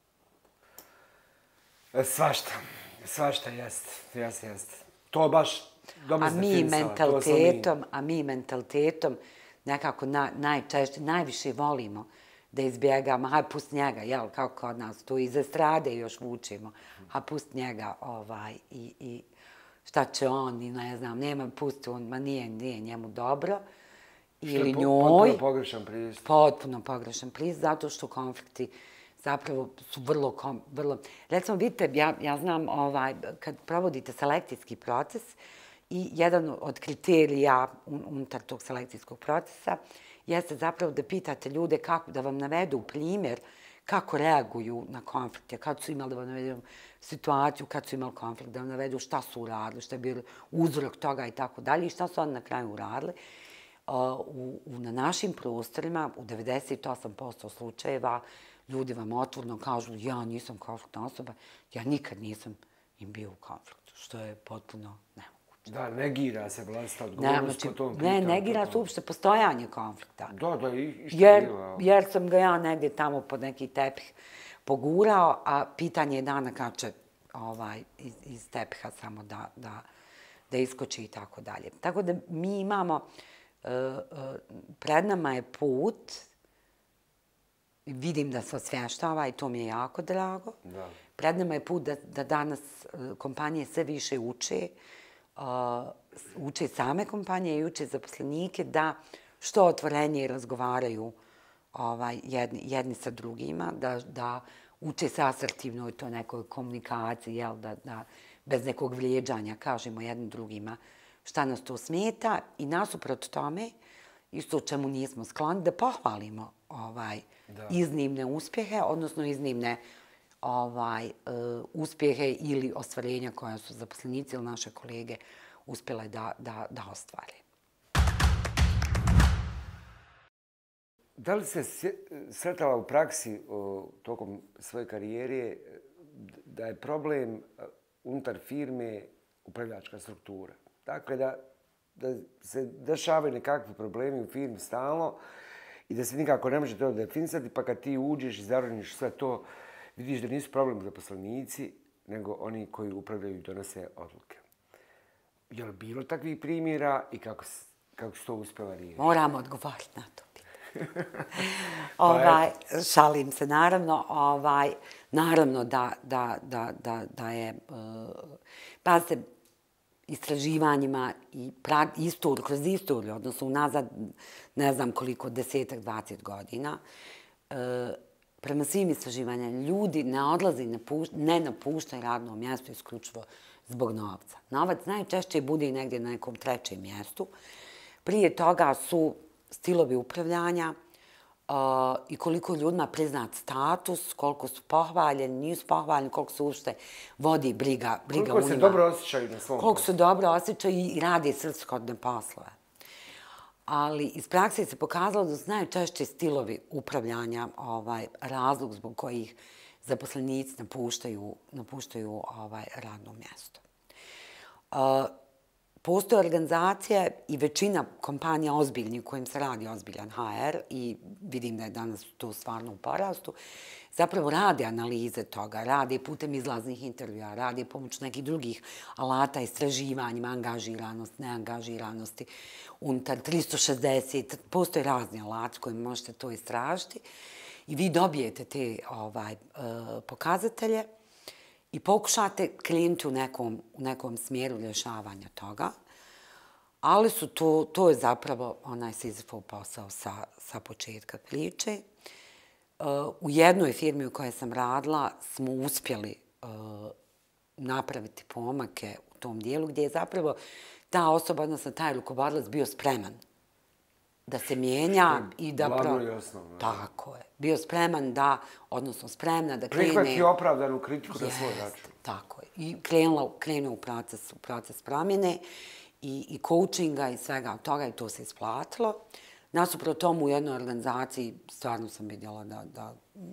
Svašta jest. To baš dobro definisala. A mi mentalitetom nekako najviše volimo da izbjegamo, haj pust njega, jel, kao kod nas, tu iz estrade još vučimo, a pust njega i šta će on, i ne znam, nema pusti on, ma nije njemu dobro, ili njoj. Potpuno pogrešan pristup. Potpuno pogrešan pristup, zato što konflikti zapravo su vrlo... Recimo, vidite, ja znam, kad provodite selekcijski proces, i jedan od kriterija unutar tog selekcijskog procesa jeste zapravo da pitate ljude da vam navedu primjer kako reaguju na konflikte, kad su imali, da vam navedu situaciju, kad su imali konflikt, da vam navedu šta su uradili, šta je bio uzrok toga i tako dalje i šta su oni na kraju uradili. Na našim prostorima, u 98% slučajeva, ljudi vam otvoreno kažu ja nisam konfliktna osoba, ja nikad nisam im bio u konfliktu, što je potpuno nemoguće. Da, negira se vlastita odgovornost po tom pitanju. Ne, negira se uopšte postojanje konflikta. Da, išta bilo. Jer sam ga ja negdje tamo pod neki tepih pogurao, a pitanje je dana kad će iz tepiha samo da iskoči i tako dalje. Tako da mi imamo, pred nama je put, vidim da se osvještava i to mi je jako drago. Pred nama je put da danas kompanije sve više uče same kompanije i uče zaposlenike da što otvorenije razgovaraju jedni sa drugima, da uče se asertivno i to nekoj komunikaciji, da bez nekog vrijeđanja kažemo jednim drugima šta nas to smeta i nasuprot tome, isto o čemu nismo skloni, da pohvalimo iznimne uspjehe, odnosno iznimne uspjehe ili ostvarenja koja su zaposlenici ili naše kolege uspjele da ostvare. Da li se sretala u praksi tokom svoje karijere da je problem unutar firme upravljačka struktura? Dakle, da se dešavaju nekakvi problemi u firmi stalno i da se nikako ne može to definisati, pa kad ti uđeš i zaroniš sve to, vidiš da nisu problem zaposlenici, nego oni koji upravljaju i donose odluke. Je li bilo takvih primjera i kako su to uspjela riješiti? Moramo odgovoriti na to. Šalim se, naravno. Naravno da je... Pa se istraživanjima i kroz istoriju, odnosno unazad ne znam koliko, 10-20 godina, prema svim istraživanjima ljudi ne odlaze i ne napuštaju radno mjesto isključivo zbog novca. Novac najčešće bude negdje na nekom trećem mjestu. Prije toga su stilovi upravljanja i koliko ljudima priznat status, koliko su pohvaljeni, nisu pohvaljeni, koliko se uopšte vodi briga u njima. Koliko se dobro osjećaju na svom poslu. Koliko se dobro osjećaju i radi svrsishodne poslove. Ali iz prakse se pokazalo da su najčešće stilovi upravljanja razlog zbog kojih zaposlenici napuštaju radno mjesto. Postoje organizacije i većina kompanija ozbiljnih u kojim se radi ozbiljan HR i vidim da je danas to stvarno u porastu, zapravo rade analize toga, rade putem izlaznih intervjua, rade pomoć nekih drugih alata, istraživanjima, angažiranosti, neangažiranosti, unutar 360, postoje razni alati kojim možete to istražiti i vi dobijete te pokazatelje i pokušate krenuti u nekom smjeru rješavanja toga, ali to je zapravo onaj Sizifov posao sa početka priče. U jednoj firmi u kojoj sam radila smo uspjeli napraviti pomake u tom dijelu gdje je zapravo ta osoba, odnosno taj rukovodilac bio spreman da se mijenja i da... Glavno i osnovno. Tako je. Bio spreman da, odnosno spremna da krene... Prihvati opravdanu kritiku na svoj račun. Tako je. I krenuo u proces promjene i coachinga i svega toga i to se isplatilo. Nasuprot tomu u jednoj organizaciji stvarno sam vidjela da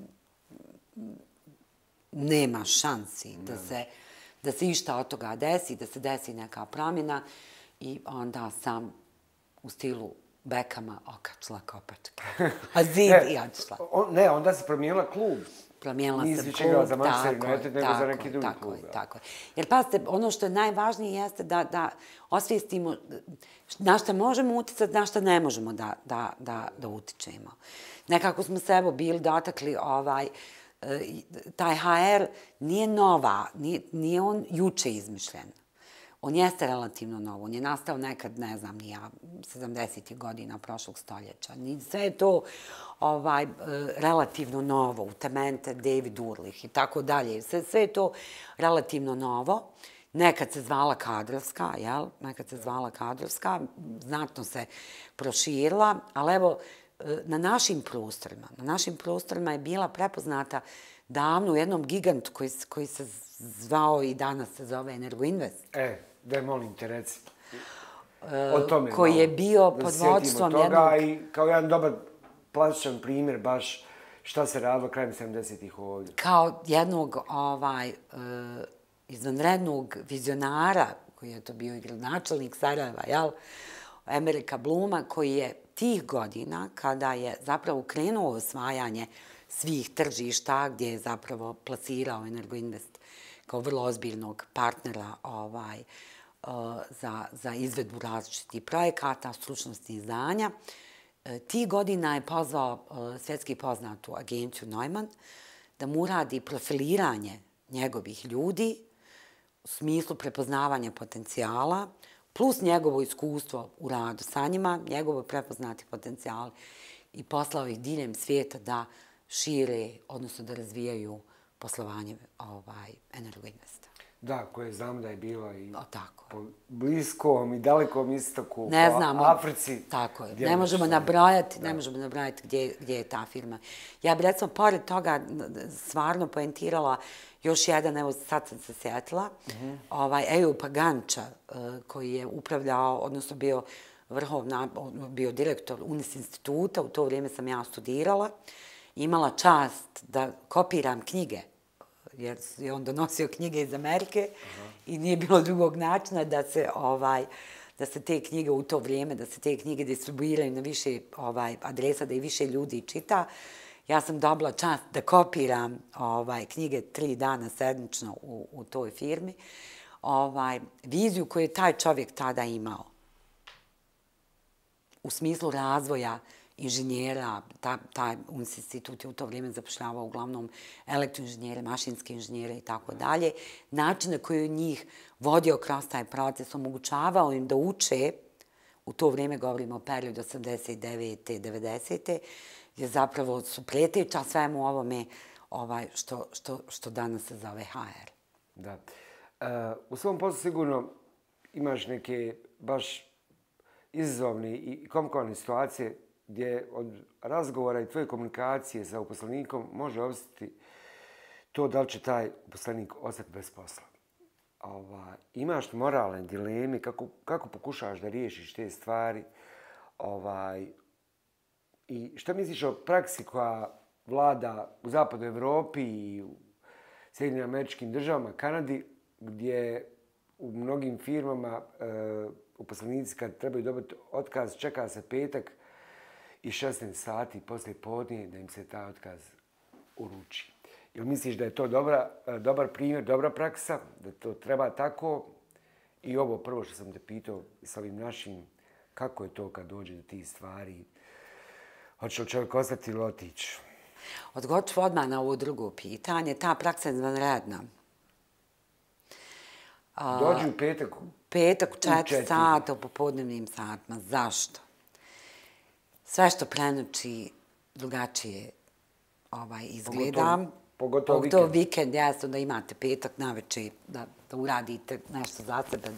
nema šansi da se išta od toga desi, da se desi neka promjena i onda sam u stilu Bekama okačila kopačke. A zid i odšla. Ne, onda se promijenila klub. Promijenila sam klub. Nisi čekala za Manchester United, nego za neki drugi klub. Tako je. Jer pazite, ono što je najvažnije jeste da osvijestimo na šta možemo uticati, na šta ne možemo da utičemo. Nekako smo se evo bili dotakli taj HR nije nova, nije on juče izmišljen. On jeste relativno novo. On je nastao nekad, ne znam, 70. godina prošlog stoljeća. Sve je to relativno novo. Utemente David Urlich i tako dalje. Sve je to relativno novo. Nekad se zvala kadrovska, jel? Nekad se zvala kadrovska. Znatno se proširila. Ali evo, na našim prostorima je bila prepoznata davno u jednom gigantu koji se zvao i danas se zove Energoinvest. Da molim te, reci. O tome koji je bio pod vodstvom jednog... I kao jedan dobar plastičan primjer baš šta se radilo krajem 70-ih ovdje. Kao jednog izvanrednog vizionara koji je to bio i gradonačelnik Sarajeva, jel? Amerika Bluma, koji je tih godina, kada je zapravo krenuo osvajanje svih tržišta, gdje je zapravo plasirao Energoinvest kao vrlo ozbiljnog partnera za izvedbu različitih projekata, stručnosti izdanja. Tih godina je pozvao svjetski poznatu agenciju Neumann da mu uradi profiliranje njegovih ljudi u smislu prepoznavanja potencijala, plus njegovo iskustvo u radu sa njima, njegovo prepoznati potencijal i poslao ih diljem svijeta da šire, odnosno da razvijaju poslovanje Energoinvesta. Da, koje znam da je bilo i tako. Po Bliskom i Dalekom istoku, ne po znamo, Africi. Tako je. Ne možemo nabrojati gdje je ta firma. Ja bih recimo pored toga stvarno poentirala još jedan, evo sad sam se sjetila, Ejupa Ganča, koji je upravljao, odnosno bio direktor UNIS instituta, u to vrijeme sam ja studirala, imala čast da kopiram knjige, jer je on donosio knjige iz Amerike i nije bilo drugog načina da se te knjige u to vrijeme, da se te knjige distribuiraju na više adresa, da i više ljudi čita. Ja sam dobila čast da kopiram knjige 3 dana sedmično u toj firmi. Viziju koju je taj čovjek tada imao u smislu razvoja inženjera, taj UNIS institut je u to vrijeme zapošljavao uglavnom elektroinženjere, mašinske inženjere i tako dalje. Način na koji je njih vodio kroz taj proces, omogućavao im da uče, u to vrijeme govorimo o periodu 89. 90. je zapravo su preteča svemu ovome što danas se zove HR. Da. U svom poslu sigurno imaš neke baš izazovne i komplikovane situacije gdje od razgovora i tvoje komunikacije sa uposlenikom može ovisiti to da li će taj uposlenik ostati bez posla. Imaš moralne dileme, kako pokušavaš da riješiš te stvari i šta misliš o praksi koja vlada u zapadnoj Evropi i u Sjedinjenim Američkim Državama, Kanadi, gdje u mnogim firmama uposlenici kad trebaju dobiti otkaz, čeka se petak i 16 sati poslije podne da im se taj otkaz uruči. Jel misliš da je to dobar primjer, dobra praksa, da to treba tako? I ovo prvo što sam te pitao s ovim našim, kako je to kad dođe do tih stvari? Hoće li čovjek ostati ili otići? Odgovorit ću odmah na ovo drugo pitanje. Ta praksa je izvanredna. Dođu u petak? Petak u 4 sata u popodnevnim satima. Zašto? Sve što prenoći drugačije izgleda. Pogotovo vikend, jasno da imate petak navečer da uradite nešto za sebe,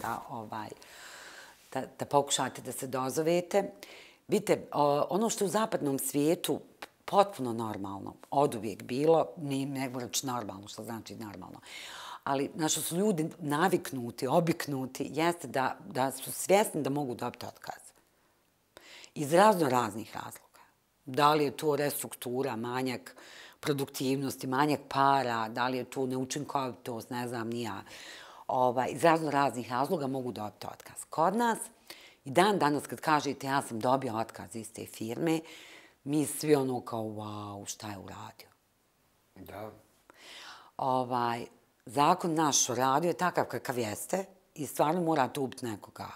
da pokušate da se dozovete. Vidite, ono što u zapadnom svijetu potpuno normalno, oduvijek bilo, ne moram reći normalno, što znači normalno, ali na što su ljudi naviknuti, obiknuti, jeste da su svjesni da mogu dobiti otkaz. Iz raznih razloga. Da li je to restruktura, manjak produktivnosti, manjak para, da li je to neučinkovitost, ne znam ni ja. Iz raznih razloga mogu dobiti otkaz. Kod nas, i danas kad kažete ja sam dobio otkaz iz te firme, mi svi ono kao wow, šta je uradio? Da. Zakon naš o radu je takav kakav jeste i stvarno morate ubiti nekoga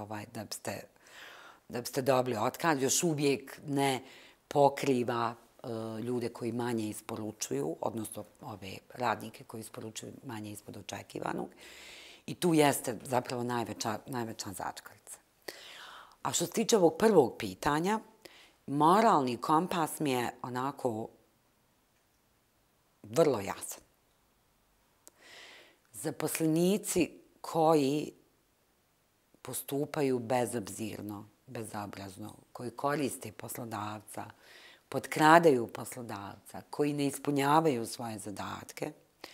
da biste dobili otkaz. Još uvijek ne pokriva ljude koji manje isporučuju, odnosno ove radnike koji isporučuju manje ispod očekivanog. I tu jeste zapravo najveća začkoljica. A što se tiče ovog prvog pitanja, moralni kompas mi je onako vrlo jasan. Zaposlenici koji postupaju bezobzirno, bezobrazno, koji koriste poslodavca, potkradaju poslodavca, koji ne ispunjavaju svoje zadatke,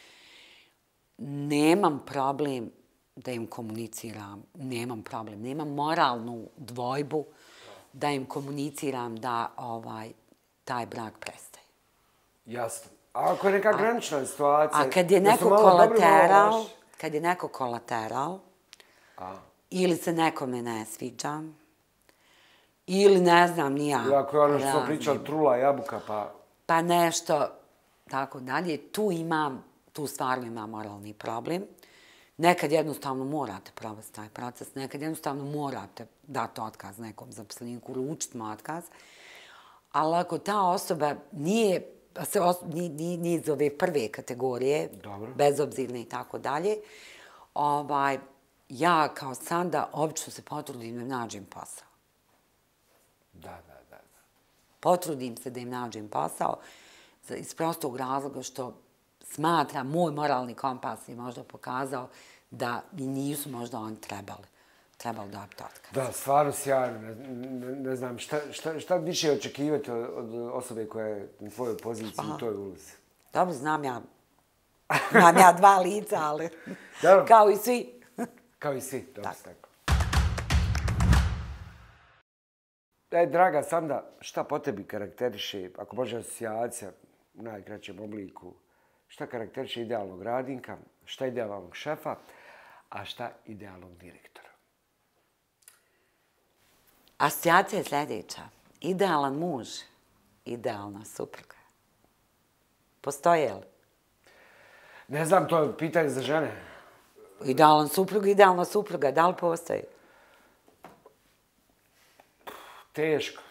nemam problem da im komuniciram, nemam moralnu dvojbu da im komuniciram da taj brak prestaje. Jasno. A ako je neka granična situacija... A kad je neko kolateral, ili se nekome ne sviđa, ili ne znam ni ja. Ili ako je ono što smo pričali, trula jabuka, pa... Pa nešto, tako dalje. Tu stvarno ima moralni problem. Nekad jednostavno morate provesti taj proces, nekad jednostavno morate dati otkaz nekom zaposleniku, uručiti mu otkaz. Ali ako ta osoba nije iz ove prve kategorije, bezobzirne i tako dalje, ja kao Sanda obično se potrudim da im nađem posao. Da. Potrudim se da im nađem posao iz prostog razloga što smatram, moj moralni kompas je možda pokazao da mi nisu možda oni trebali dobiti otkaz. Da, stvarno sjajno. Ne znam, šta više očekivati od osobe koja je u tvojoj poziciji u toj ulozi? Dobro, znam ja dva lica, ali kao i svi. Kao i svi, dobro se tako. Draga Sanda, šta po tebi karakteriše, ako može asocijacija u najkraćem obliku, šta karakteriše idealnog radnika, šta idealnog šefa, a šta idealnog direktora? Asocijacija je sljedeća. Idealan muž, idealna supruga. Postoje li? Ne znam, to je pitanje za žene. Idealan suprug, idealna supruga, da li postoji? Teško.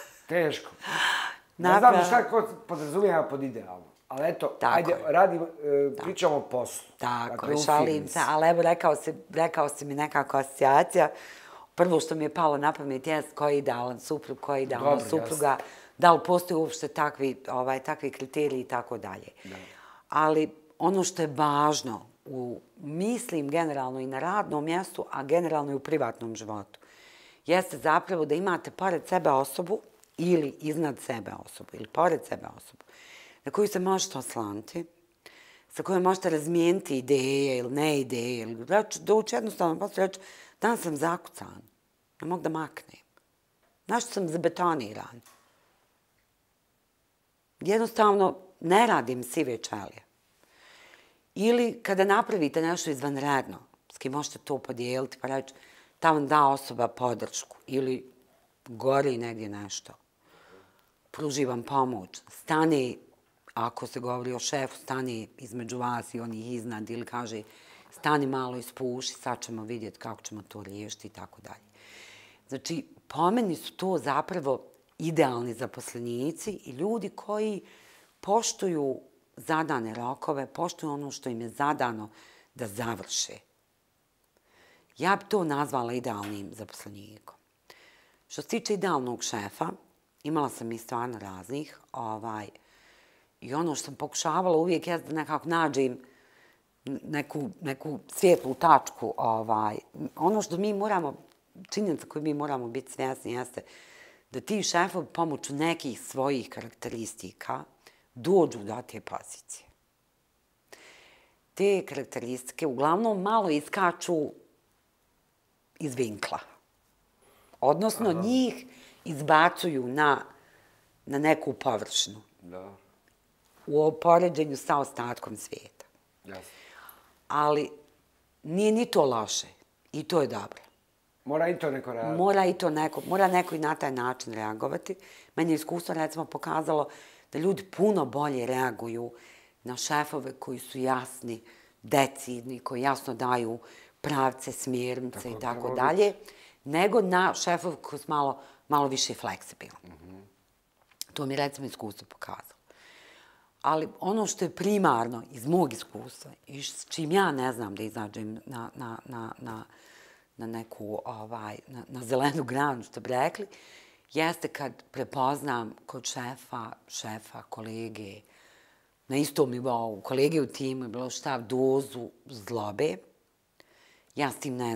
Ne znam šta ko podrazumijeva pod idealno. Ali eto, ajde, pričamo o poslu. Tako, šalim se, ali evo rekao si mi nekako asocijacija. Prvo što mi je palo na pamet jest koji je idealan suprug, koja je idealna supruga, da li postoji uopšte takvi kriteriji i tako dalje. Ali ono što je važno, mislim generalno i na radnom mjestu, a generalno i u privatnom životu, jeste zapravo da imate pored sebe osobu ili iznad sebe osobu ili pored sebe osobu na koju se možete oslaniti, sa kojom možete razmijeniti ideje ili ne ideje, ili doći jednostavno poslije reći danas sam zakucan, ne mogu da maknem, nešto sam zabetoniran. Jednostavno ne radim sive čelije. Ili kada napravite nešto izvanredno, s kim možete to podijeliti pa reći ta vam da osoba podršku ili gori negdje nešto, pruži vam pomoć, stane, ako se govori o šefu, stane između vas i onih iznad ili kaže stani malo ispuši, sad ćemo vidjeti kako ćemo to riješiti i tako dalje. Znači, po meni su to zapravo idealni zaposlenici i ljudi koji poštuju zadane rokove, poštuju ono što im je zadano da završe. Ja bi to nazvala idealnim zaposlenikom. Što se tiče idealnog šefa, imala sam i stvarno raznih, i ono što sam pokušavala uvijek je da nekako nađem neku svijetlu tačku. Ono što mi moramo, činjenica koju mi moramo biti svjesni jeste da ti šefovi pomoću nekih svojih karakteristika dođu do te pozicije. Te karakteristike uglavnom malo iskaču iz vinkla. Odnosno, njih izbacuju na neku površinu. U poređenju sa ostatkom svijeta. Ali nije ni to loše. I to je dobro. Mora i to neko raditi. Mora neko i na taj način reagovati. Meni je iskustvo recimo pokazalo da ljudi puno bolje reaguju na šefove koji su jasni, decidni, koji jasno daju pravce, smjernice i tako dalje, nego na šefove koji su malo više fleksibilni. To mi je recimo iskustvo pokazalo. Ali ono što je primarno iz mog iskustva i s čim ja ne znam da izađem na neku, na zelenu granu, što bi rekli, jeste kad prepoznam kod šefa, kolege, na istom nivou, kolege u timu i bilo šta, dozu zlobe, ja s tim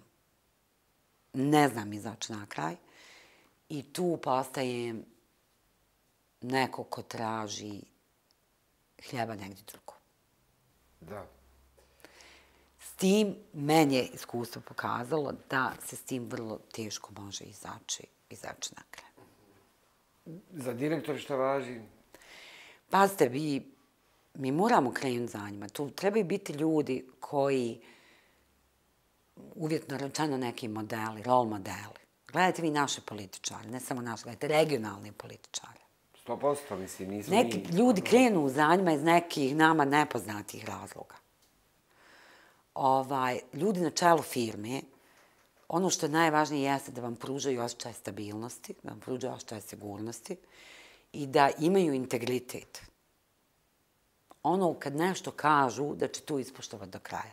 ne znam izaći na kraj i tu postajem neko ko traži hljeba negdje drugo. Da. S tim meni je iskustvo pokazalo da se s tim vrlo teško može izaći na kraj. Za direktor što važi? Pazite, mi moramo krenuti za njima. Tu trebaju biti ljudi koji uvjetno rečeno neki modeli, rol modeli. Gledajte vi naše političare, ne samo naše, gledajte regionalni političare. 100%, mislim, nisu Neki ljudi krenu za njima iz nekih nama nepoznatih razloga. Ljudi na čelu firme, ono što je najvažnije jeste da vam pružaju osjećaj stabilnosti, da vam pružaju osjećaj sigurnosti i da imaju integritet. Ono kad nešto kažu da će to ispoštovati do kraja.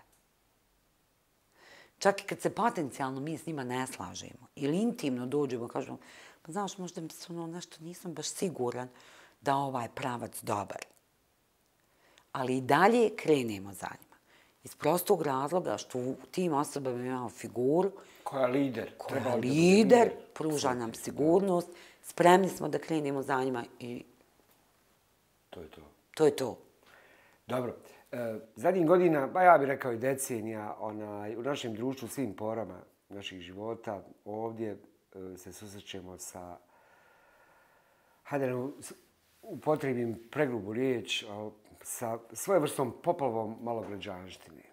Čak i kad se potencijalno mi s njima ne slažemo ili intimno dođemo, kažemo, pa znaš, možda nešto nisam baš siguran da ovaj pravac dobar. Ali i dalje krenemo za njima. Iz prostog razloga što u tim osobama imamo figuru koja je lider, pruža nam sigurnost, spremni smo da krenemo za njima i to je to. To je to. Dobro. Zadnjih godina, pa ja bih rekao i decenija, u našem društvu, svim porama naših života, ovdje se susrećemo sa, hajde da upotrijebim pregrubu riječ, sa svojevrsnom poplavom malograđanštine.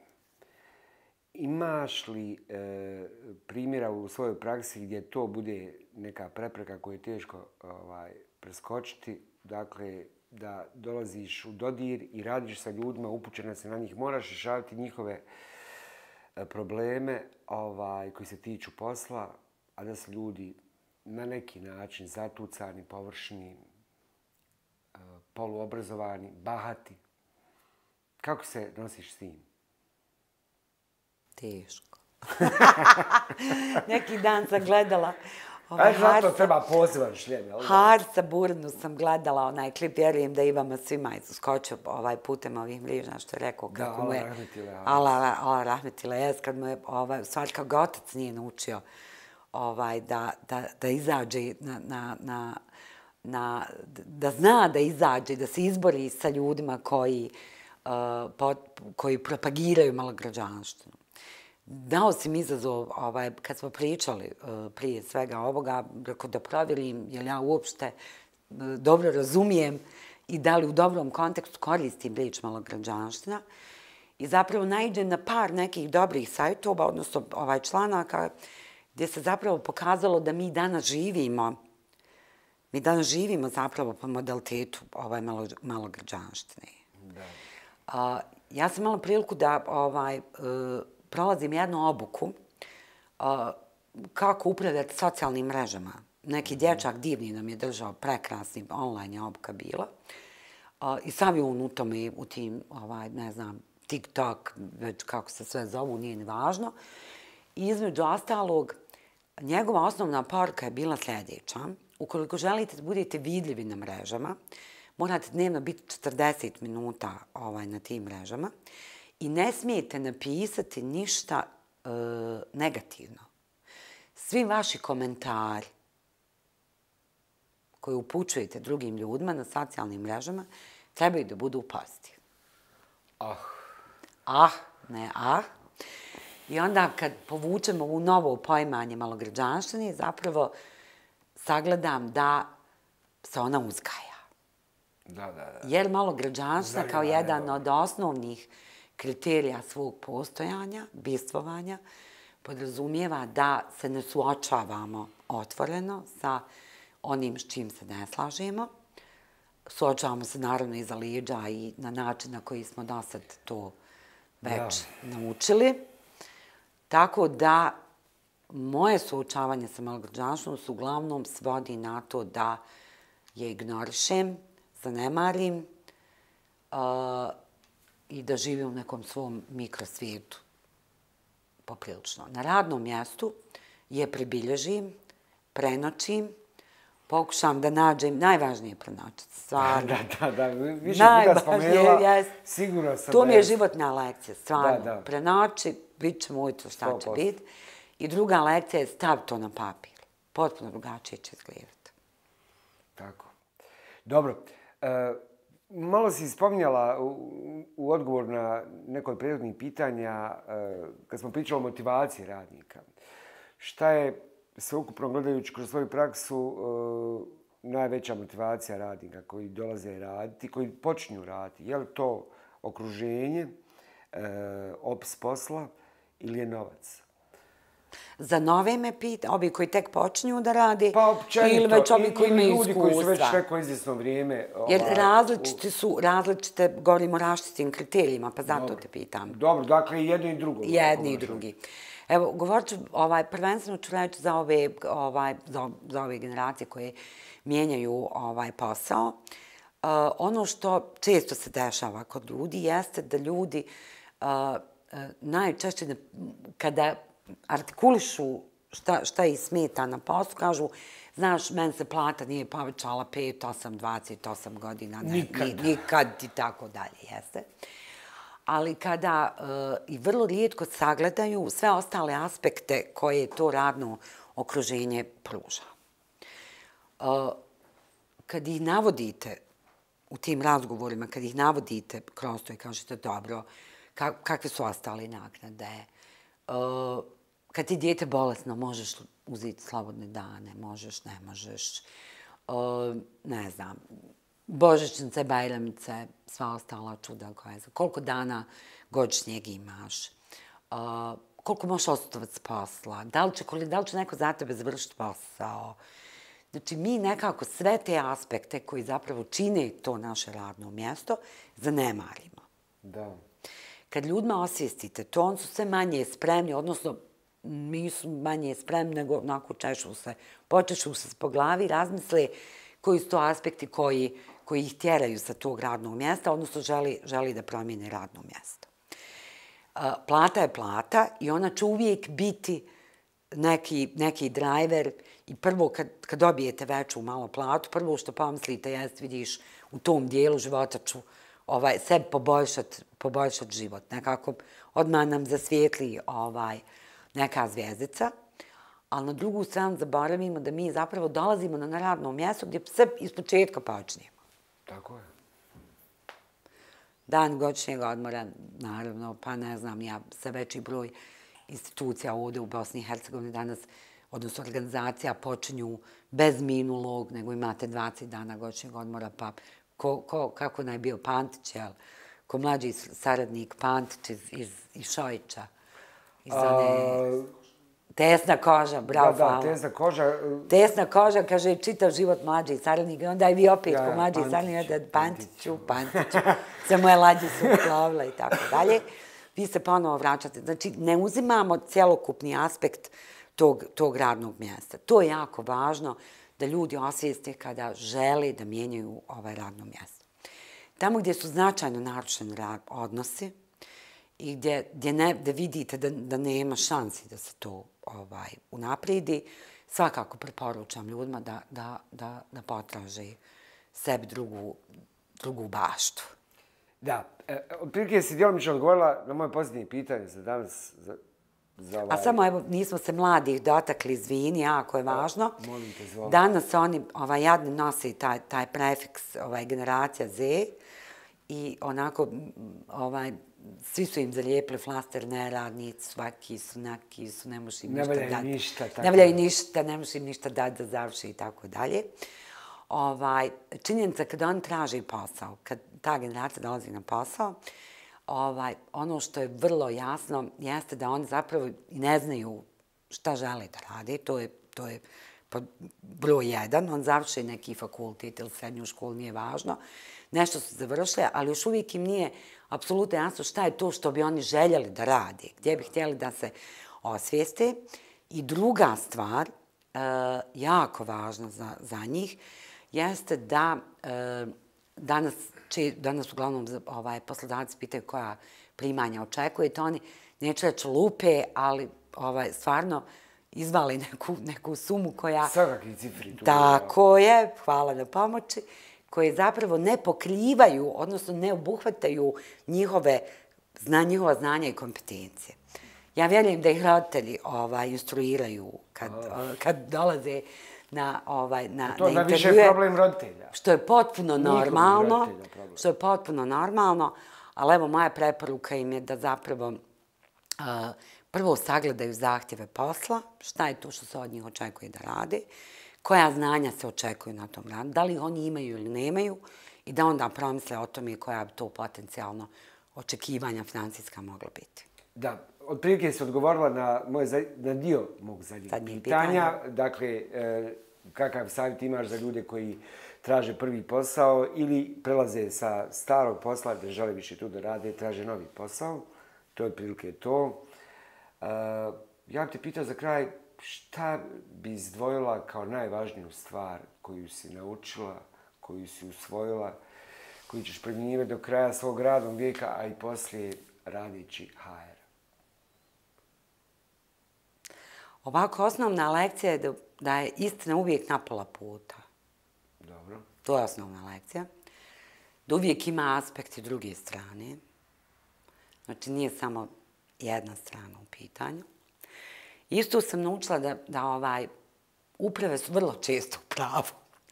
Imaš li primjera u svojoj praksi gdje to bude neka prepreka koju je teško preskočiti, dakle, da dolaziš u dodir i radiš sa ljudima, upućena se na njih, moraš rješavati njihove probleme koji se tiču posla, a da su ljudi na neki način zatucani, površni, poluobrazovani, bahati. Kako se nosiš s tim? Teško. Neki dan sam gledala zato treba poseban šljem, jel? Harsa Burnu sam gledala onaj klip, vjerujem da i vama svima iskočio putem ovih mreža, što je rekao kako mu je... Allah rahmetile, kad mu je, stvar kao otac nije naučio da izađe da zna da izađe, da se izbori sa ljudima koji propagiraju malograđanštinu. Dao si mi izazov, kad smo pričali prije svega ovoga, rekao da provjerim je li ja uopšte dobro razumijem i da li u dobrom kontekstu koristim riječ malograđanština. I zapravo naiđem na par nekih dobrih sajtova, odnosno članaka, gdje se zapravo pokazalo da mi danas živimo zapravo po modalitetu malograđanštine. Ja sam imala priliku da prolazim jednu obuku kako upravljati socijalnim mrežama. Neki dječak divni nam je držao, prekrasni, online je obuka bila. I sam je on u tim, ne znam, TikTok, već kako se sve zovu, nije ni važno. I između ostalog, njegova osnovna poruka je bila sljedeća. Ukoliko želite da budete vidljivi na mrežama, morate dnevno biti 40 minuta na tim mrežama i ne smijete napisati ništa negativno. Svi vaši komentari koje upućujete drugim ljudima na socijalnim mrežama trebaju da budu pozitivni. Ne. I onda kad povučemo u novo poimanje malograđanštine, zapravo sagledam da se ona uzgaja. Jer malograđanština kao jedan od osnovnih kriterija svog postojanja, bivstvovanja, podrazumijeva da se ne suočavamo otvoreno sa onim s čim se ne slažemo. Suočavamo se naravno iza leđa i na način na koji smo do sad to već naučili. Tako da moje suočavanje sa malograđanštinom se uglavnom svodi na to da je ignorišem, zanemarim i da živim u nekom svom mikrosvijetu. Poprilično. Na radnom mjestu je prebilježim, prenoćim, pokušam da nađem, najvažnije prenoćiti, stvarno. Da, više puta spomenula, sigurno sam. To mi je životna lekcija, stvarno. Prenoći, bit ćemo ujutro šta će biti. I druga lekcija je stav to na papir. Potpuno drugačije će izgledati. Tako. Dobro. Malo si spominjala u odgovor na neko od prethodnih pitanja, kad smo pričali o motivaciji radnika. Šta je, sveukupno gledajući kroz svoju praksu, najveća motivacija radnika koji dolaze raditi, koji počinju raditi? Je li to okruženje, opis posla ili je novac? Za nove me pita, ovi koji tek počinju da rade, Pa općenito, ili već ovi koji imaju ljudi koji su već iskustva. neko izvjesno vrijeme... Jer različite, govorimo o različitim kriterijima, pa zato te pitam. Dobro, dakle i jedno i drugo. Jedni i drugi. Evo, govorit ću, prvenstveno ću reći za ove generacije koje mijenjaju posao. Ono što često se dešava kod ljudi jeste da ljudi najčešće kada artikulišu šta ih smeta na poslu, kažu, znaš, meni se plata nije povećala 5, 8, 28 godina. Nikad i tako dalje, jeste. Ali kada i vrlo rijetko sagledaju sve ostale aspekte koje to radno okruženje pruža. Kad ih navodite u tim razgovorima, kad ih navodite kroz to i kažete dobro, kakve su ostale naknade, kad ti dijete bolesno, možeš uzeti slobodne dane, možeš, ne možeš, ne znam, božićnice, bajramice, sva ostala čuda koja je. Koliko dana godišnjeg imaš, koliko možeš odsutovati s posla, da li će neko za tebe završiti posao. Znači, mi nekako sve te aspekte koji zapravo čine to naše radno mjesto zanemarimo. Da. Kad ljudima osvijestite to, oni su sve manje spremni, odnosno nisu manje spremni, nego onako počešu se po glavi, razmisle koji su to aspekti koji ih tjeraju sa tog radnog mjesta, odnosno želi da promijene radno mjesto. Plata je plata i ona će uvijek biti neki driver i prvo kad dobijete veću malo platu, prvo što pomislite jest, vidiš, u tom dijelu života ću sebi poboljšati život. Nekako odmah nam zasvijetli neka zvijezdica, ali na drugu stranu zaboravimo da mi zapravo dolazimo na radno mjesto gdje sve ispočetka počinjemo. Tako je. Dan godišnjeg odmora, naravno, pa ne znam, ja sve veći broj institucija ovdje u Bosni i Hercegovini danas, odnosno organizacija, počinju bez minulog, nego imate 20 dana godišnjeg odmora, pa kako je bio Pantić, jel? Ko mlađi saradnik Pantić iz Šojića, iz one... Tesna koža, bravo, hvala. Da, tesna koža. Tesna koža, kaže, čitav život mlađi saradnik, i onda i vi opet ko mlađi saradnik, Pantiću, sve moje lađe su uplovile i tako dalje. Vi se ponovo vraćate. Znači, ne uzimamo cjelokupni aspekt tog radnog mjesta. To je jako važno da ljudi osvijeste kada žele da mijenjaju radno mjesto. Tamo gdje su značajno narušeni odnosi i gdje vidite da nema šansi da se to unapredi, svakako preporučam ljudima da potraže sebi drugu baštu. Da, otprilike si djelomično odgovorila na moje posljednje pitanje za danas. A samo, evo, nismo se mladih dotakli, izvini, jako je važno. Molim te, zvoli. Danas oni jadni nose taj prefiks generacija Z i onako, svi su im zalijepili flaster, neradnici, svaki su, neki su, ne možeš im ništa dati. Ne valjaju ništa, ne možeš im ništa dati da završi i tako dalje. Činjenica kada oni traže posao, kad ta generacija dolazi na posao, ono što je vrlo jasno jeste da oni zapravo ne znaju šta žele da rade. To je broj 1. On završi neki fakultet ili srednju školu, nije važno. Nešto su završili, ali još uvijek im nije apsolutno jasno šta je to što bi oni željeli da rade, gdje bi htjeli da se osvijeste. I druga stvar, jako važna za njih, jeste da danas uglavnom poslodavci pitaju koja primanja očekujete. Oni neće reći lupe, ali stvarno izvali neku sumu koja... Svakakvi cifri. Tako je, hvala na pomoći, koje zapravo ne pokrivaju, odnosno ne obuhvataju njihova znanja i kompetencije. Ja vjerujem da ih roditelji instruiraju kad dolaze na intervjue. To je više problem roditelja. Što je potpuno normalno, ali evo moja preporuka im je da zapravo prvo sagledaju zahtjeve posla, šta je to što se od njih očekuje da rade, koja znanja se očekuju na tom radu, da li oni imaju ili nemaju i da onda promisle o tome koja bi to potencijalno očekivanja financijska mogla biti. Da, otprilike si odgovorila na dio mog zadnjeg pitanja. Dakle, kakav savjet imaš za ljude koji traže prvi posao ili prelaze sa starog posla, da žele više tu da rade, traže novi posao. To je otprilike to. Ja bih te pitao za kraj, šta bi izdvojila kao najvažniju stvar koju si naučila, koju si usvojila, koju ćeš primjenjivati do kraja svog radnog vijeka, a i poslije radići HR? Ovako, osnovna lekcija je da je istina uvijek na pola puta. Dobro. To je osnovna lekcija. Da uvijek ima aspekti druge strane. Znači, nije samo jedna strana u pitanju. Isto sam naučila da uprave su vrlo često u pravu.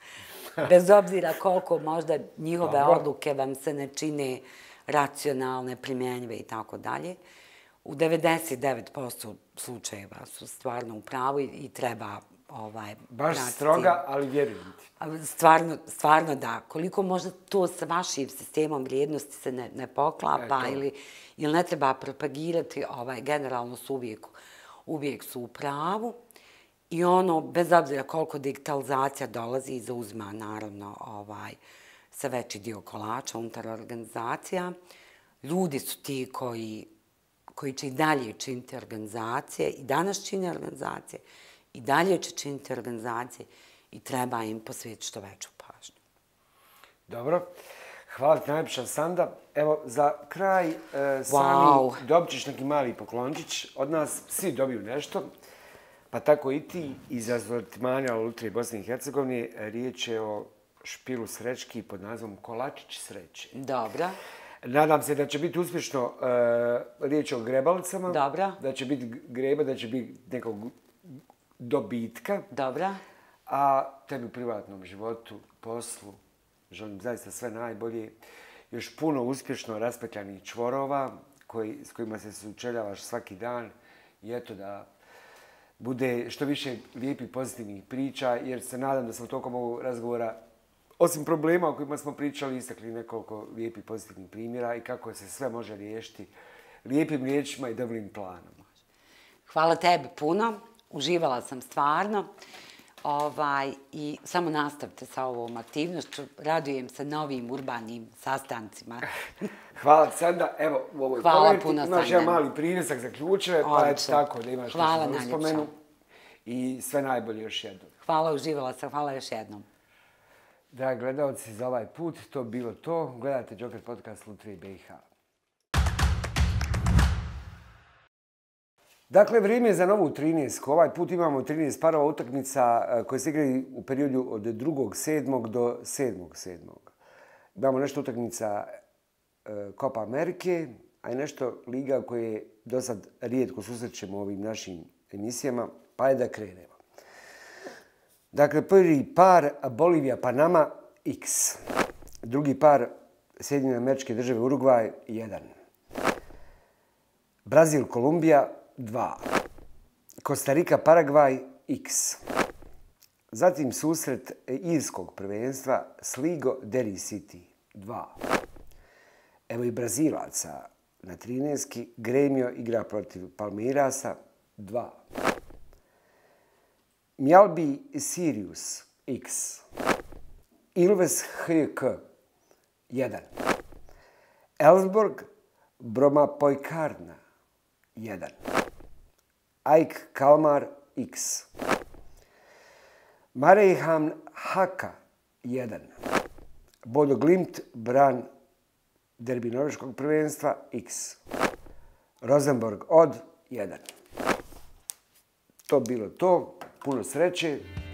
Bez obzira koliko možda njihove odluke vam se ne čine racionalne, primjenjive i tako dalje. U 99% slučajeva su stvarno u pravu i treba baš stroga, ali vjerujem ti. Stvarno da. Koliko možda to sa vašim sistemom vrijednosti se ne poklapa ili ne treba propagirati, generalno su uvijek su u pravu. I bez obzira koliko digitalizacija dolazi i zauzima, naravno, sve veći dio kolača unutar organizacija, ljudi su ti koji će i dalje činiti organizacije, i danas čine organizacije, i dalje će činiti organizacije i treba im posvetiti što veću pažnju. Dobro. Hvala ti najljepša, Sanda. Evo, za kraj sami dobit ćeš neki mali poklončić. Od nas svi dobiju nešto, pa tako i ti iz Asortimana Lutrije Bosne i Hercegovine. Riječ je o špilu srećki pod nazivom Kolačić sreće. Dobro. Nadam se da će biti uspješno riječ o grebalicama. Dobro. Da će biti greba, da će biti nekog dobitka. Dobro. A tebi u privatnom životu, poslu, želim zaista sve najbolje. Još puno uspješno raspetljanih čvorova s kojima se sučeljavaš svaki dan. I eto da bude što više lijepih pozitivnih priča, jer se nadam da smo tokom ovog razgovora, osim problema o kojima smo pričali, istakli nekoliko lijepih pozitivnih primjera i kako se sve može riješiti lijepim riječima i dobrim planom. Hvala tebi puno. Uživala sam stvarno. I samo nastavite sa ovom aktivnošću. Radujem se novim urbanim sastancima. Hvala, Sanda. Evo, u ovoj koverti imaš jedan mali privjesak za ključeve, pa je tako da imaš nešto za uspomenu. I sve najbolje još jednom. Hvala, uživala sam. Hvala još jednom. Dragi gledalci, za ovaj put to bilo to. Gledajte Joker podcast Lutrije BiH. Dakle, vrijeme je za novu 13. Ovaj put imamo 13 parova utakmica koje se igraju u periodu od 2.7. do 7.7. Imamo nešto utakmica Copa Amerike, a i nešto liga koje do sad rijetko susrećemo u ovim našim emisijama, pa je da krenemo. Dakle, prvi par Bolivija-Panama X. Drugi par Sjedinjene Američke Države Urugvaj 1. Brazil-Kolumbija 2. Kostarika-Paragvaj X. Zatim susret irskog prvenstva Sligo Derry City 2. Evo i Brazilaca na 13. Gremio igra protiv Palmeirasa 2. Mjalbi Sirius X. Ilves HK 1. Elfsborg Broma-Pojkarna 1. AEK Kalmar X. Mariehamn Haka 1. Bodo Glimt Bran derbi norveškog prvenstva X. Rosenborg Odd 1. To bilo to. Puno sreće.